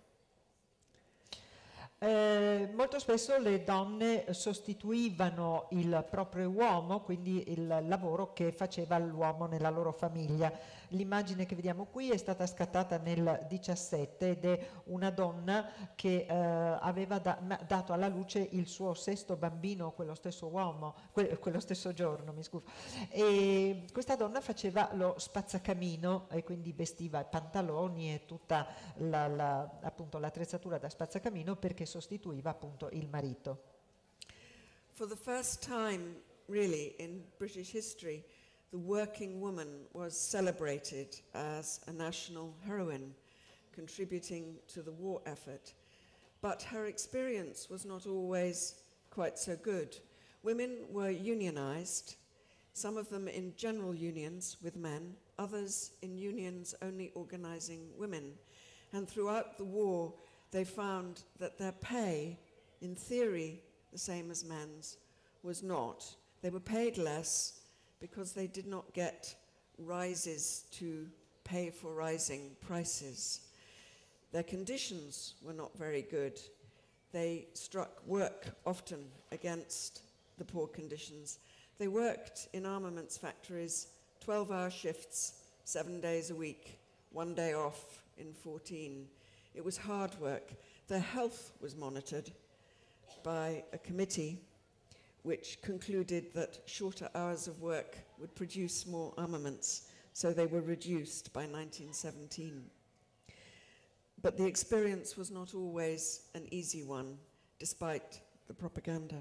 Eh, molto spesso le donne sostituivano il proprio uomo, quindi il lavoro che faceva l'uomo nella loro famiglia. L'immagine che vediamo qui è stata scattata nel diciassette ed è una donna che eh, aveva da, dato alla luce il suo sesto bambino quello stesso uomo, que, quello stesso giorno, mi scuso. E questa donna faceva lo spazzacamino e quindi vestiva i pantaloni e tutta la, la, appunto, l'attrezzatura da spazzacamino perché sostituiva appunto il marito. For the first time, really, in British history, the working woman was celebrated as a national heroine, contributing to the war effort. But her experience was not always quite so good. Women were unionized, some of them in general unions with men, others in unions only organizing women. And throughout the war, they found that their pay, in theory the same as men's, was not. They were paid less because they did not get rises to pay for rising prices. Their conditions were not very good. They struck work often against the poor conditions. They worked in armaments factories, twelve-hour shifts, seven days a week, one day off in fourteen. It was hard work. Their health was monitored by a committee which concluded that shorter hours of work would produce more armaments, so they were reduced by nineteen seventeen. But the experience was not always an easy one, despite the propaganda.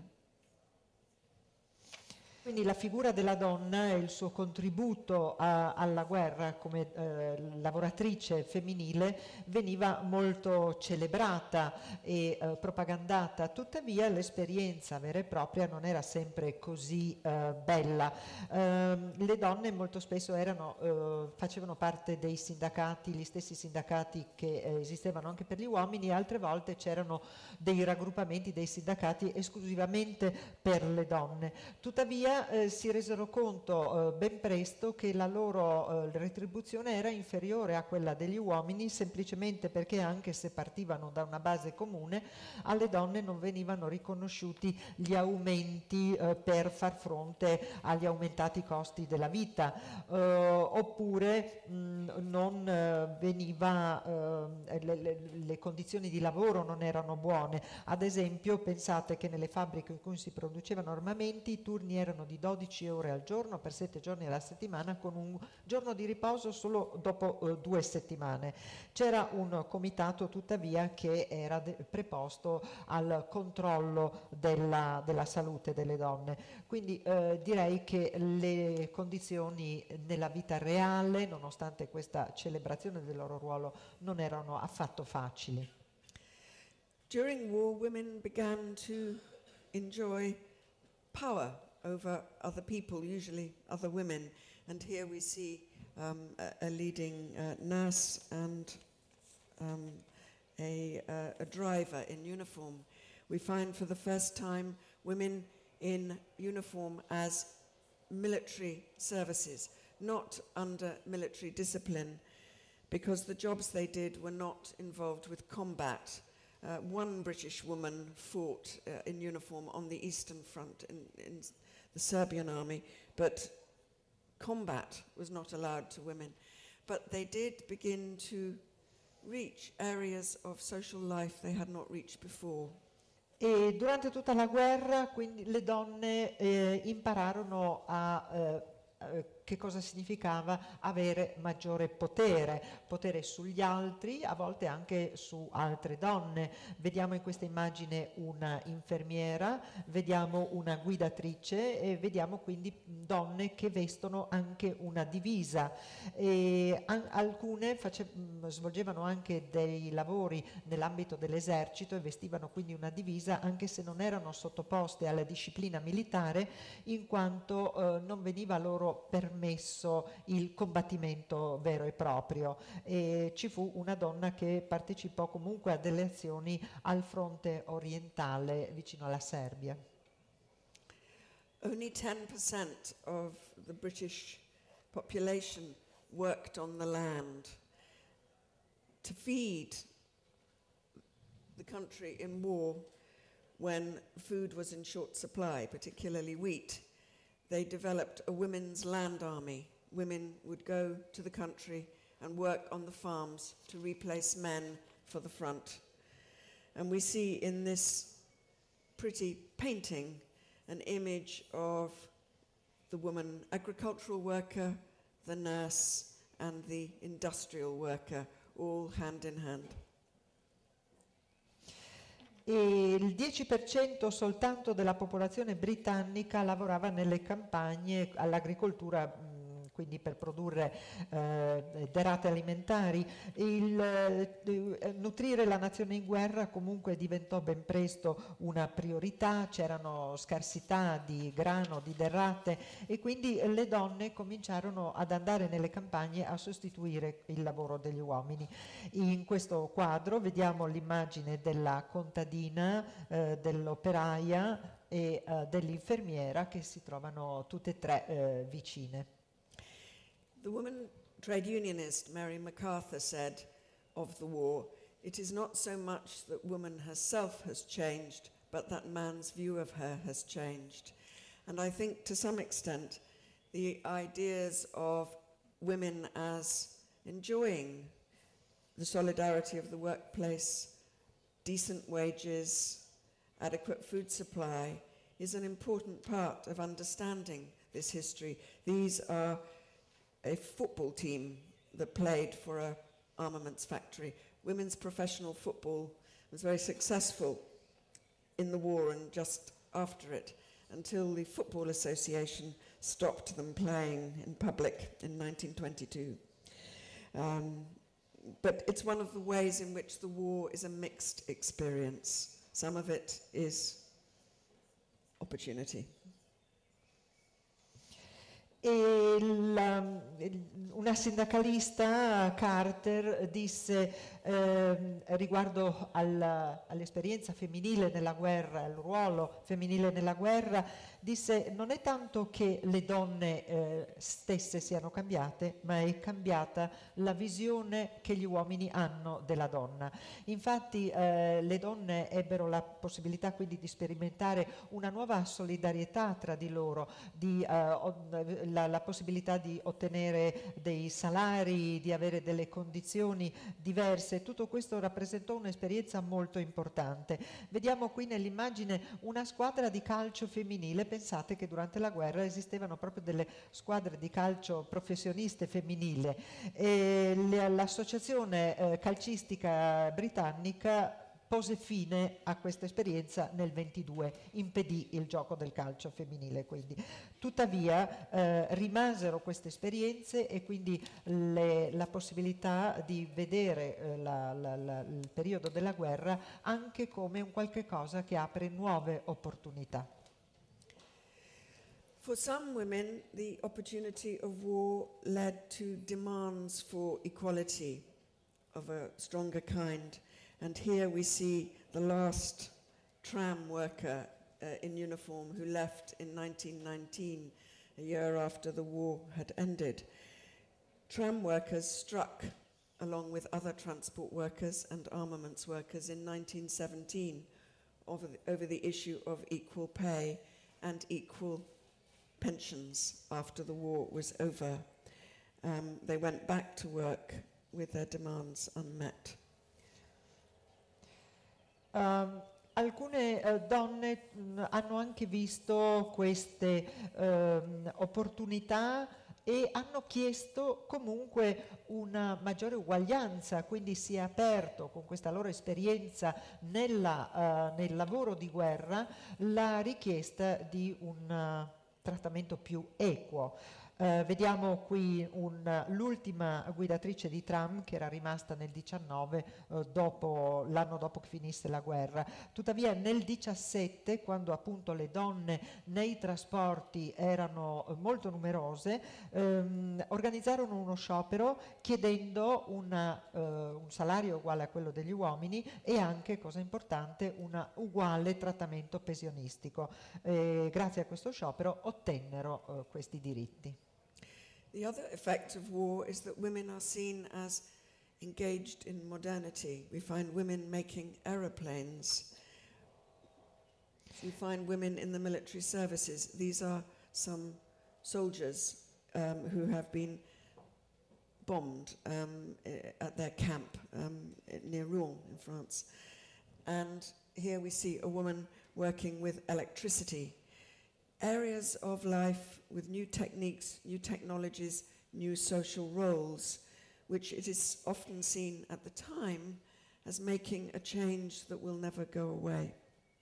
Quindi la figura della donna e il suo contributo a, alla guerra come eh, lavoratrice femminile veniva molto celebrata e eh, propagandata, tuttavia l'esperienza vera e propria non era sempre così eh, bella. Eh, le donne molto spesso erano, eh, facevano parte dei sindacati, gli stessi sindacati che eh, esistevano anche per gli uomini, e altre volte c'erano dei raggruppamenti dei sindacati esclusivamente per le donne. Tuttavia Eh, si resero conto eh, ben presto che la loro eh, retribuzione era inferiore a quella degli uomini, semplicemente perché, anche se partivano da una base comune, alle donne non venivano riconosciuti gli aumenti eh, per far fronte agli aumentati costi della vita, eh, oppure mh, non eh, veniva eh, le, le, le condizioni di lavoro non erano buone. Ad esempio, pensate che nelle fabbriche in cui si producevano armamenti i turni erano di dodici ore al giorno per sette giorni alla settimana, con un giorno di riposo solo dopo eh, due settimane. C'era un comitato tuttavia che era de- preposto al controllo della, della salute delle donne. Quindi eh, direi che le condizioni nella vita reale, nonostante questa celebrazione del loro ruolo, non erano affatto facili. During war, women began to enjoy power over other people, usually other women. And here we see um, a, a leading uh, nurse and um, a, uh, a driver in uniform. We find for the first time women in uniform as military services, not under military discipline, because the jobs they did were not involved with combat. Uh, one British woman fought uh, in uniform on the Eastern Front in, in the Serbian army, but combat was not allowed to women. But they did begin to reach areas of social life they had not reached before. E durante tutta la guerra, quindi, le donne eh, impararono a eh, eh, che cosa significava avere maggiore potere, potere sugli altri, a volte anche su altre donne. Vediamo in questa immagine una infermiera, vediamo una guidatrice e vediamo quindi donne che vestono anche una divisa. E an- alcune face- svolgevano anche dei lavori nell'ambito dell'esercito e vestivano quindi una divisa, anche se non erano sottoposte alla disciplina militare, in quanto eh, non veniva loro permesso messo il combattimento vero e proprio, e ci fu una donna che partecipò comunque a delle azioni al fronte orientale vicino alla Serbia. Only ten percent of the British population worked on the land. To feed the country in war when food was in short supply, particularly wheat, they developed a women's land army. Women would go to the country and work on the farms to replace men for the front. And we see in this pretty painting an image of the woman agricultural worker, the nurse, and the industrial worker, all hand in hand. E il dieci per cento soltanto della popolazione britannica lavorava nelle campagne all'agricoltura, quindi per produrre eh, derrate alimentari. Il, eh, nutrire la nazione in guerra comunque diventò ben presto una priorità, c'erano scarsità di grano, di derrate, e quindi le donne cominciarono ad andare nelle campagne a sostituire il lavoro degli uomini. In questo quadro vediamo l'immagine della contadina, eh, dell'operaia e eh, dell'infermiera, che si trovano tutte e tre eh, vicine. The woman trade unionist Mary MacArthur said of the war, it is not so much that woman herself has changed, but that man's view of her has changed. And I think to some extent the ideas of women as enjoying the solidarity of the workplace, decent wages, adequate food supply, is an important part of understanding this history. These are a football team that played for an armaments factory. Women's professional football was very successful in the war and just after it, until the Football Association stopped them playing in public in nineteen twenty-two. Um, but it's one of the ways in which the war is a mixed experience. Some of it is opportunity. E la, una sindacalista, Carter, disse eh, riguardo al, all'esperienza femminile nella guerra, al ruolo femminile nella guerra, disse: non è tanto che le donne eh, stesse siano cambiate, ma è cambiata la visione che gli uomini hanno della donna. Infatti eh, le donne ebbero la possibilità quindi di sperimentare una nuova solidarietà tra di loro, di eh, La, la possibilità di ottenere dei salari, di avere delle condizioni diverse. Tutto questo rappresentò un'esperienza molto importante. Vediamo qui nell'immagine una squadra di calcio femminile. Pensate che durante la guerra esistevano proprio delle squadre di calcio professioniste femminili. E l'associazione eh, calcistica britannica pose fine a questa esperienza nel ventidue, impedì il gioco del calcio femminile. Quindi. Tuttavia eh, rimasero queste esperienze e quindi le, la possibilità di vedere eh, la, la, la, il periodo della guerra anche come un qualche cosa che apre nuove opportunità. For some women, the opportunity of war led to demands for equality of a stronger kind. And here we see the last tram worker uh, in uniform who left in nineteen nineteen, a year after the war had ended. Tram workers struck along with other transport workers and armaments workers in nineteen seventeen over the, over the issue of equal pay and equal pensions after the war was over. Um, they went back to work with their demands unmet. Um, alcune uh, donne mh, hanno anche visto queste uh, opportunità e hanno chiesto comunque una maggiore uguaglianza, quindi si è aperto con questa loro esperienza nella, uh, nel lavoro di guerra la richiesta di un uh, trattamento più equo. Uh, vediamo qui un, l'ultima guidatrice di tram che era rimasta nel diciannove, uh, dopo, l'anno dopo che finisse la guerra. Tuttavia nel diciassette, quando appunto le donne nei trasporti erano uh, molto numerose, um, organizzarono uno sciopero chiedendo una, uh, un salario uguale a quello degli uomini e anche, cosa importante, un uguale trattamento pensionistico. E grazie a questo sciopero ottennero uh, questi diritti. The other effect of war is that women are seen as engaged in modernity. We find women making aeroplanes. We find women in the military services. These are some soldiers um, who have been bombed um, at their camp um, near Rouen in France. And here we see a woman working with electricity. Areas of life with new techniques, new technologies, new social roles, which it is often seen at the time as making a change that will never go away.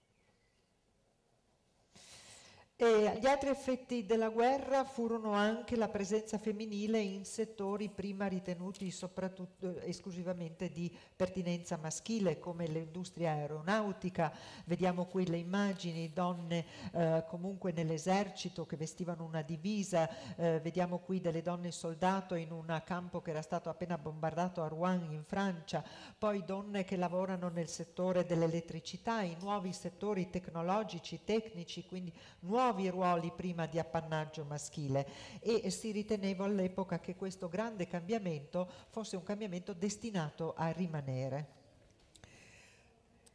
E gli altri effetti della guerra furono anche la presenza femminile in settori prima ritenuti soprattutto esclusivamente di pertinenza maschile, come l'industria aeronautica. Vediamo qui le immagini, donne eh, comunque nell'esercito che vestivano una divisa, eh, vediamo qui delle donne soldato in un campo che era stato appena bombardato a Rouen in Francia, poi donne che lavorano nel settore dell'elettricità, in nuovi settori tecnologici, tecnici, quindi nuovi ruoli prima di appannaggio maschile, e si riteneva all'epoca che questo grande cambiamento fosse un cambiamento destinato a rimanere.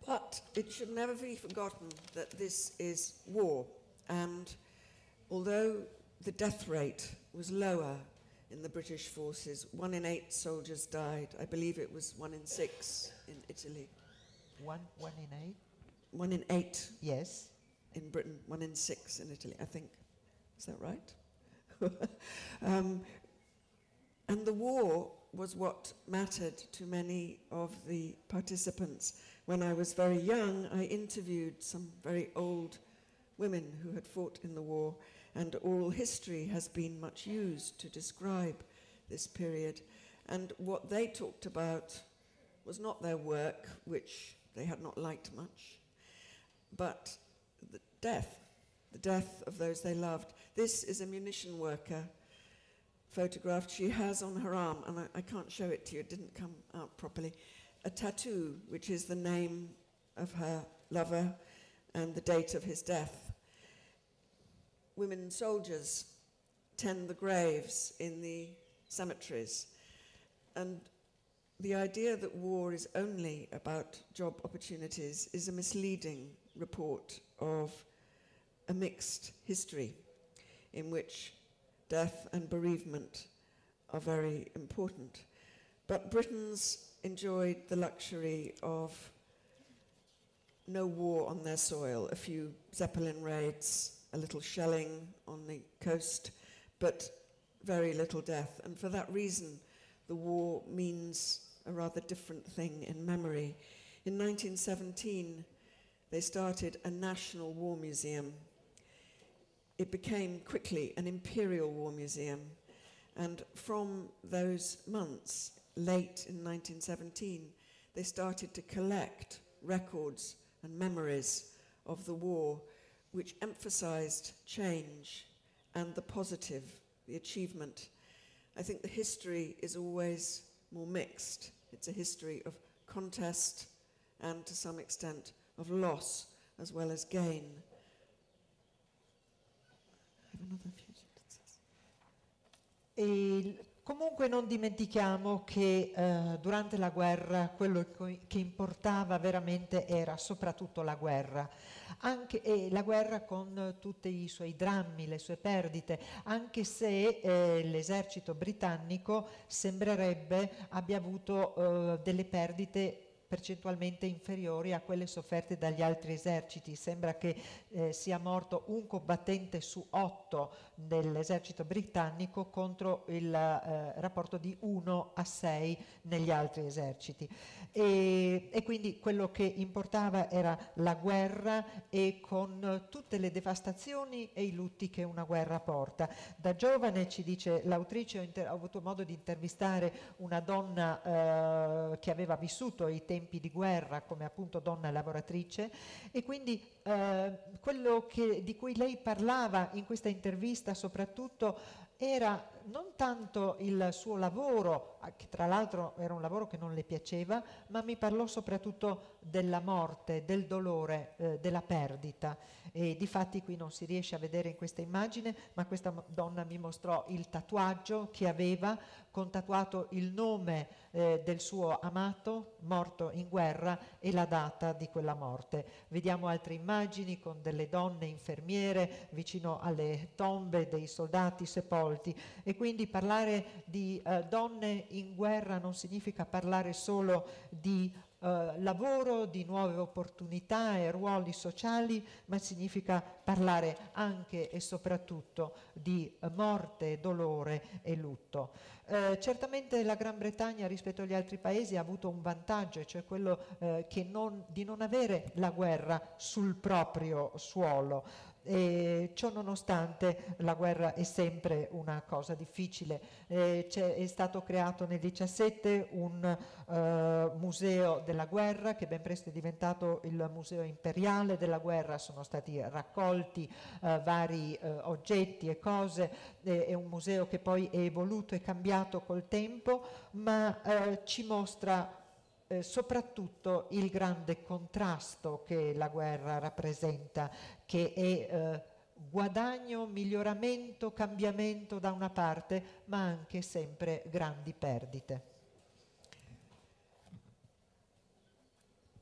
But it should never be forgotten that this is war, and although the death rate was lower in the British forces, one in eight soldiers died. I believe it was one in six in Italy. One, one in eight? One in eight. Yes. In Britain, one in six in Italy, I think. Is that right? um, and the war was what mattered to many of the participants. When I was very young, I interviewed some very old women who had fought in the war, and oral history has been much used to describe this period. And what they talked about was not their work, which they had not liked much, but the death, the death of those they loved. This is a munition worker photographed. She has on her arm, and I, I can't show it to you, it didn't come out properly, a tattoo, which is the name of her lover and the date of his death. Women soldiers tend the graves in the cemeteries, and the idea that war is only about job opportunities is a misleading report of a mixed history in which death and bereavement are very important. But Britons enjoyed the luxury of no war on their soil, a few Zeppelin raids, a little shelling on the coast, but very little death. And for that reason, the war means a rather different thing in memory. In nineteen seventeen, they started a national war museum. It became quickly an imperial war museum. And from those months, late in nineteen seventeen, they started to collect records and memories of the war, which emphasized change and the positive, the achievement. I think the history is always more mixed. It's a history of contest and, to some extent, of loss as well as gain. I have another few sentences. E comunque non dimentichiamo che eh, durante la guerra quello che importava veramente era soprattutto la guerra, anche, e la guerra con tutti i suoi drammi, le sue perdite, anche se eh, l'esercito britannico sembrerebbe abbia avuto eh, delle perdite percentualmente inferiori a quelle sofferte dagli altri eserciti. Sembra che eh, sia morto un combattente su otto nell'esercito britannico contro il eh, rapporto di uno a sei negli altri eserciti. E, e quindi quello che importava era la guerra, e con tutte le devastazioni e i lutti che una guerra porta. Da giovane, ci dice l'autrice, ho, inter- ho avuto modo di intervistare una donna eh, che aveva vissuto i tempi di guerra come appunto donna lavoratrice, e quindi eh, quello che, di cui lei parlava in questa intervista soprattutto era non tanto il suo lavoro, che tra l'altro era un lavoro che non le piaceva, ma mi parlò soprattutto della morte, del dolore, eh, della perdita. E difatti qui non si riesce a vedere in questa immagine, ma questa donna mi mostrò il tatuaggio che aveva, con tatuato il nome eh, del suo amato morto in guerra e la data di quella morte. Vediamo altre immagini con delle donne infermiere vicino alle tombe dei soldati sepolti, e quindi parlare di eh, donne in guerra non significa parlare solo di Uh, lavoro, di nuove opportunità e ruoli sociali, ma significa parlare anche e soprattutto di uh, morte, dolore e lutto. Uh, certamente la Gran Bretagna rispetto agli altri paesi ha avuto un vantaggio, cioè quello uh, che non, di non avere la guerra sul proprio suolo. E ciò nonostante la guerra è sempre una cosa difficile. Eh, è stato creato nel diciassette un uh, museo della guerra, che ben presto è diventato il museo imperiale della guerra. Sono stati raccolti uh, vari uh, oggetti e cose. Eh, è un museo che poi è evoluto e cambiato col tempo, ma uh, ci mostra Eh, soprattutto il grande contrasto che la guerra rappresenta, che è eh, guadagno, miglioramento, cambiamento da una parte, ma anche sempre grandi perdite.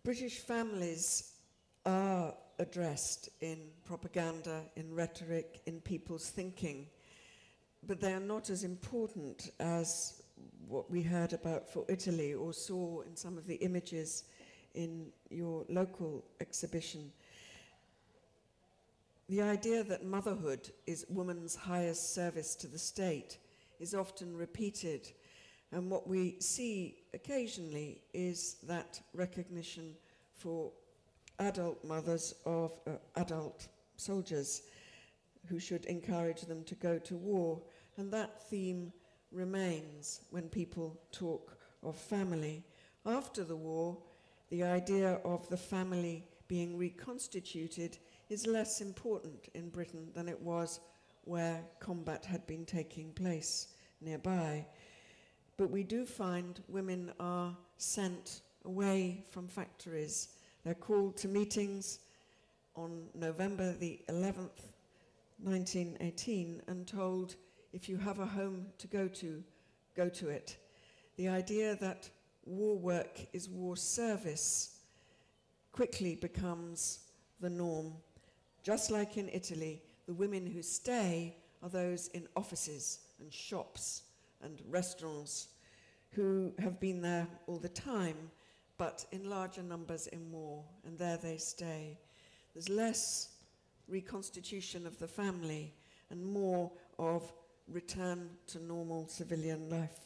British families are addressed in propaganda, in rhetoric, in people's thinking, but they are not as important as what we heard about for Italy or saw in some of the images in your local exhibition. The idea that motherhood is woman's highest service to the state is often repeated, and what we see occasionally is that recognition for adult mothers of uh, adult soldiers who should encourage them to go to war, and that theme remains when people talk of family. After the war, the idea of the family being reconstituted is less important in Britain than it was where combat had been taking place nearby. But we do find women are sent away from factories. They're called to meetings on November the eleventh, nineteen eighteen, and told, if you have a home to go to, go to it. The idea that war work is war service quickly becomes the norm. Just like in Italy, the women who stay are those in offices and shops and restaurants who have been there all the time, but in larger numbers in war, and there they stay. There's less reconstitution of the family and more of return to normal civilian life.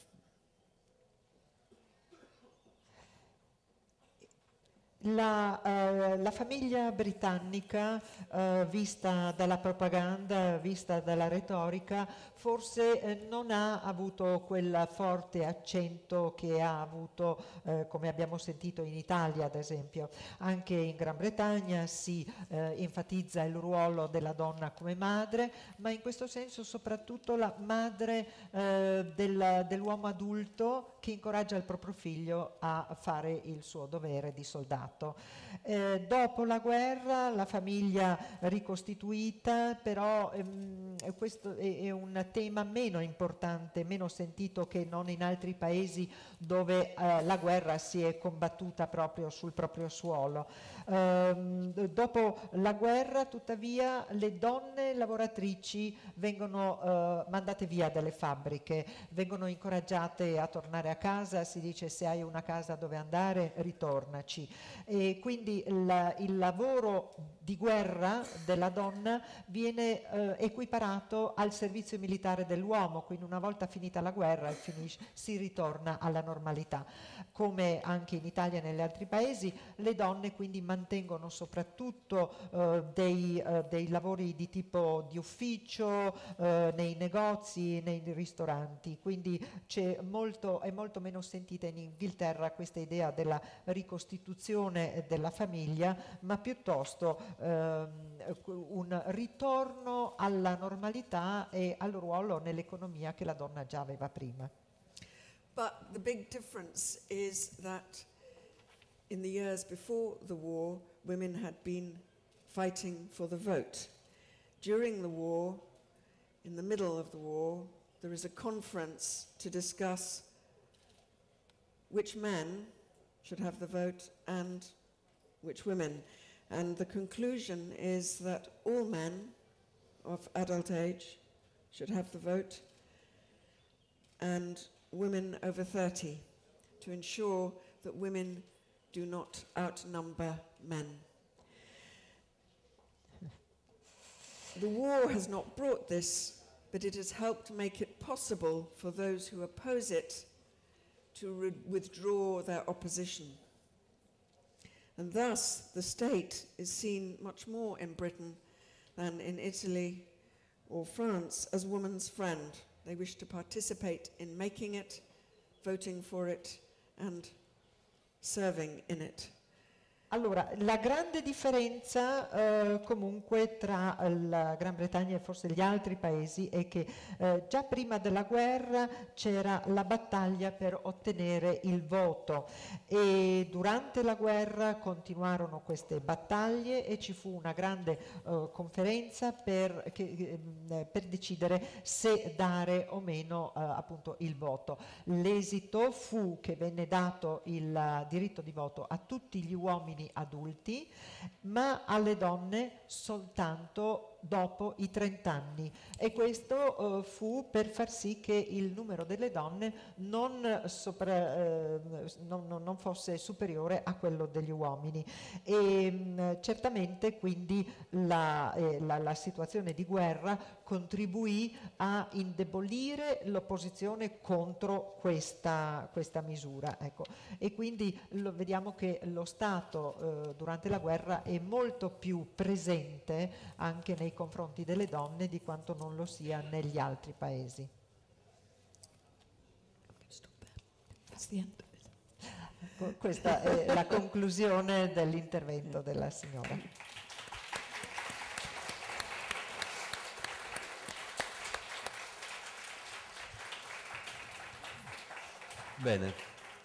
La, uh, la famiglia britannica, uh, vista dalla propaganda, vista dalla retorica, forse eh, non ha avuto quel forte accento che ha avuto, eh, come abbiamo sentito in Italia ad esempio. Anche in Gran Bretagna si eh, enfatizza il ruolo della donna come madre, ma in questo senso soprattutto la madre eh, del, dell'uomo adulto che incoraggia il proprio figlio a fare il suo dovere di soldato. Eh, dopo la guerra la famiglia ricostituita, però ehm, questo è, è un tema meno importante, meno sentito che non in altri paesi dove eh, la guerra si è combattuta proprio sul proprio suolo. Eh, dopo la guerra tuttavia le donne lavoratrici vengono eh, mandate via dalle fabbriche, vengono incoraggiate a tornare a casa, si dice se hai una casa dove andare ritornaci. E quindi il, il lavoro di guerra della donna viene eh, equiparato al servizio militare dell'uomo, quindi una volta finita la guerra finisce, si ritorna alla normalità. Come anche in Italia e negli altri paesi, le donne quindi mantengono soprattutto eh, dei, eh, dei lavori di tipo di ufficio, eh, nei negozi, nei ristoranti, quindi c'è molto, è molto meno sentita in Inghilterra questa idea della ricostituzione della famiglia, ma piuttosto ehm, un ritorno alla normalità e al ruolo nell'economia che la donna già aveva prima. But the big difference is that in the years before the war, women had been fighting for the vote. During the war, in the middle of the war, there is a conference to discuss which men should have the vote and which women. And the conclusion is that all men of adult age should have the vote and women over thirty, to ensure that women do not outnumber men. The war has not brought this, but it has helped make it possible for those who oppose it to re- withdraw their opposition. And thus, the state is seen much more in Britain than in Italy or France as woman's friend. They wish to participate in making it, voting for it, and serving in it. Allora, la grande differenza eh, comunque tra la Gran Bretagna e forse gli altri paesi è che eh, già prima della guerra c'era la battaglia per ottenere il voto e durante la guerra continuarono queste battaglie e ci fu una grande eh, conferenza per, che, eh, per decidere se dare o meno eh, appunto il voto. L'esito fu che venne dato il diritto di voto a tutti gli uomini adulti, ma alle donne soltanto dopo i trenta anni, e questo eh, fu per far sì che il numero delle donne non, sopra, eh, non, non fosse superiore a quello degli uomini e mh, certamente quindi la, eh, la, la situazione di guerra contribuì a indebolire l'opposizione contro questa, questa misura, ecco. E quindi lo, vediamo che lo Stato eh, durante la guerra è molto più presente anche nei confronti delle donne di quanto non lo sia negli altri paesi. Ecco, questa è la conclusione dell'intervento della signora. Bene,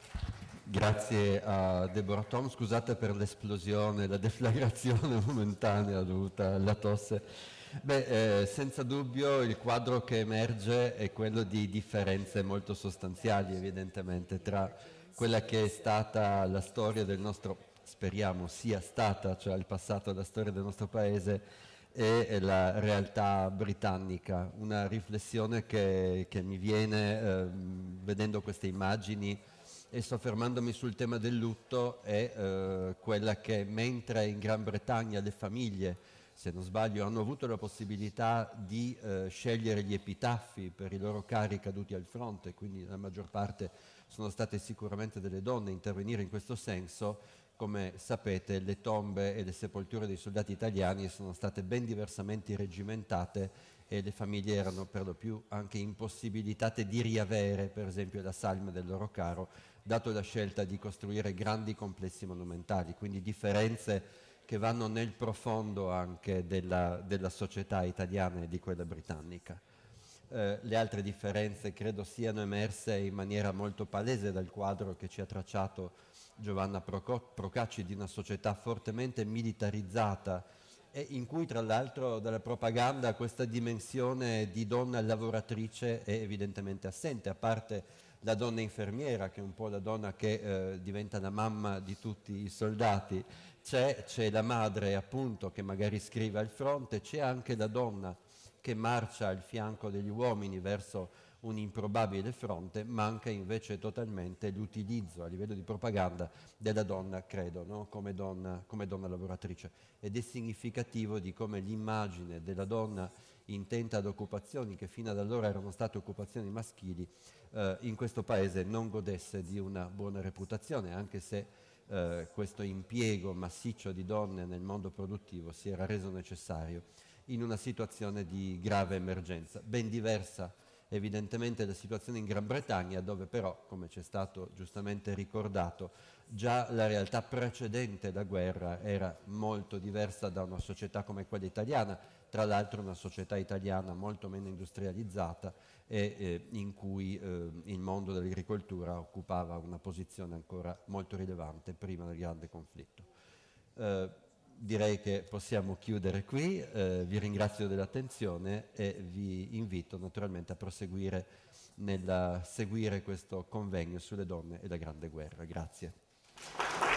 grazie a Deborah Tom, scusate per l'esplosione, la deflagrazione momentanea dovuta alla tosse. Beh, eh, senza dubbio il quadro che emerge è quello di differenze molto sostanziali evidentemente tra quella che è stata la storia del nostro, speriamo sia stata, cioè il passato, la storia del nostro paese e la realtà britannica. Una riflessione che, che mi viene eh, vedendo queste immagini e soffermandomi sul tema del lutto è eh, quella che mentre in Gran Bretagna le famiglie, se non sbaglio, hanno avuto la possibilità di eh, scegliere gli epitaffi per i loro cari caduti al fronte, quindi la maggior parte sono state sicuramente delle donne a intervenire in questo senso. Come sapete, le tombe e le sepolture dei soldati italiani sono state ben diversamente regimentate e le famiglie erano per lo più anche impossibilitate di riavere, per esempio, la salma del loro caro, dato la scelta di costruire grandi complessi monumentali, quindi differenze che vanno nel profondo anche della, della società italiana e di quella britannica. Eh, le altre differenze credo siano emerse in maniera molto palese dal quadro che ci ha tracciato Giovanna Proco- Procacci di una società fortemente militarizzata e in cui tra l'altro dalla propaganda questa dimensione di donna lavoratrice è evidentemente assente, a parte la donna infermiera che è un po' la donna che eh, diventa la mamma di tutti i soldati, c'è, c'è la madre appunto che magari scrive al fronte, c'è anche la donna che marcia al fianco degli uomini verso un improbabile fronte, manca invece totalmente l'utilizzo a livello di propaganda della donna, credo, no? come, donna, come donna lavoratrice. Ed è significativo di come l'immagine della donna intenta ad occupazioni che fino ad allora erano state occupazioni maschili, eh, in questo paese non godesse di una buona reputazione, anche se eh, questo impiego massiccio di donne nel mondo produttivo si era reso necessario in una situazione di grave emergenza, ben diversa evidentemente la situazione in Gran Bretagna, dove però, come ci è stato giustamente ricordato, già la realtà precedente la guerra era molto diversa da una società come quella italiana, tra l'altro una società italiana molto meno industrializzata e eh, in cui eh, il mondo dell'agricoltura occupava una posizione ancora molto rilevante prima del grande conflitto. Eh, Direi che possiamo chiudere qui, eh, vi ringrazio dell'attenzione e vi invito naturalmente a proseguire nel seguire questo convegno sulle donne e la Grande Guerra. Grazie.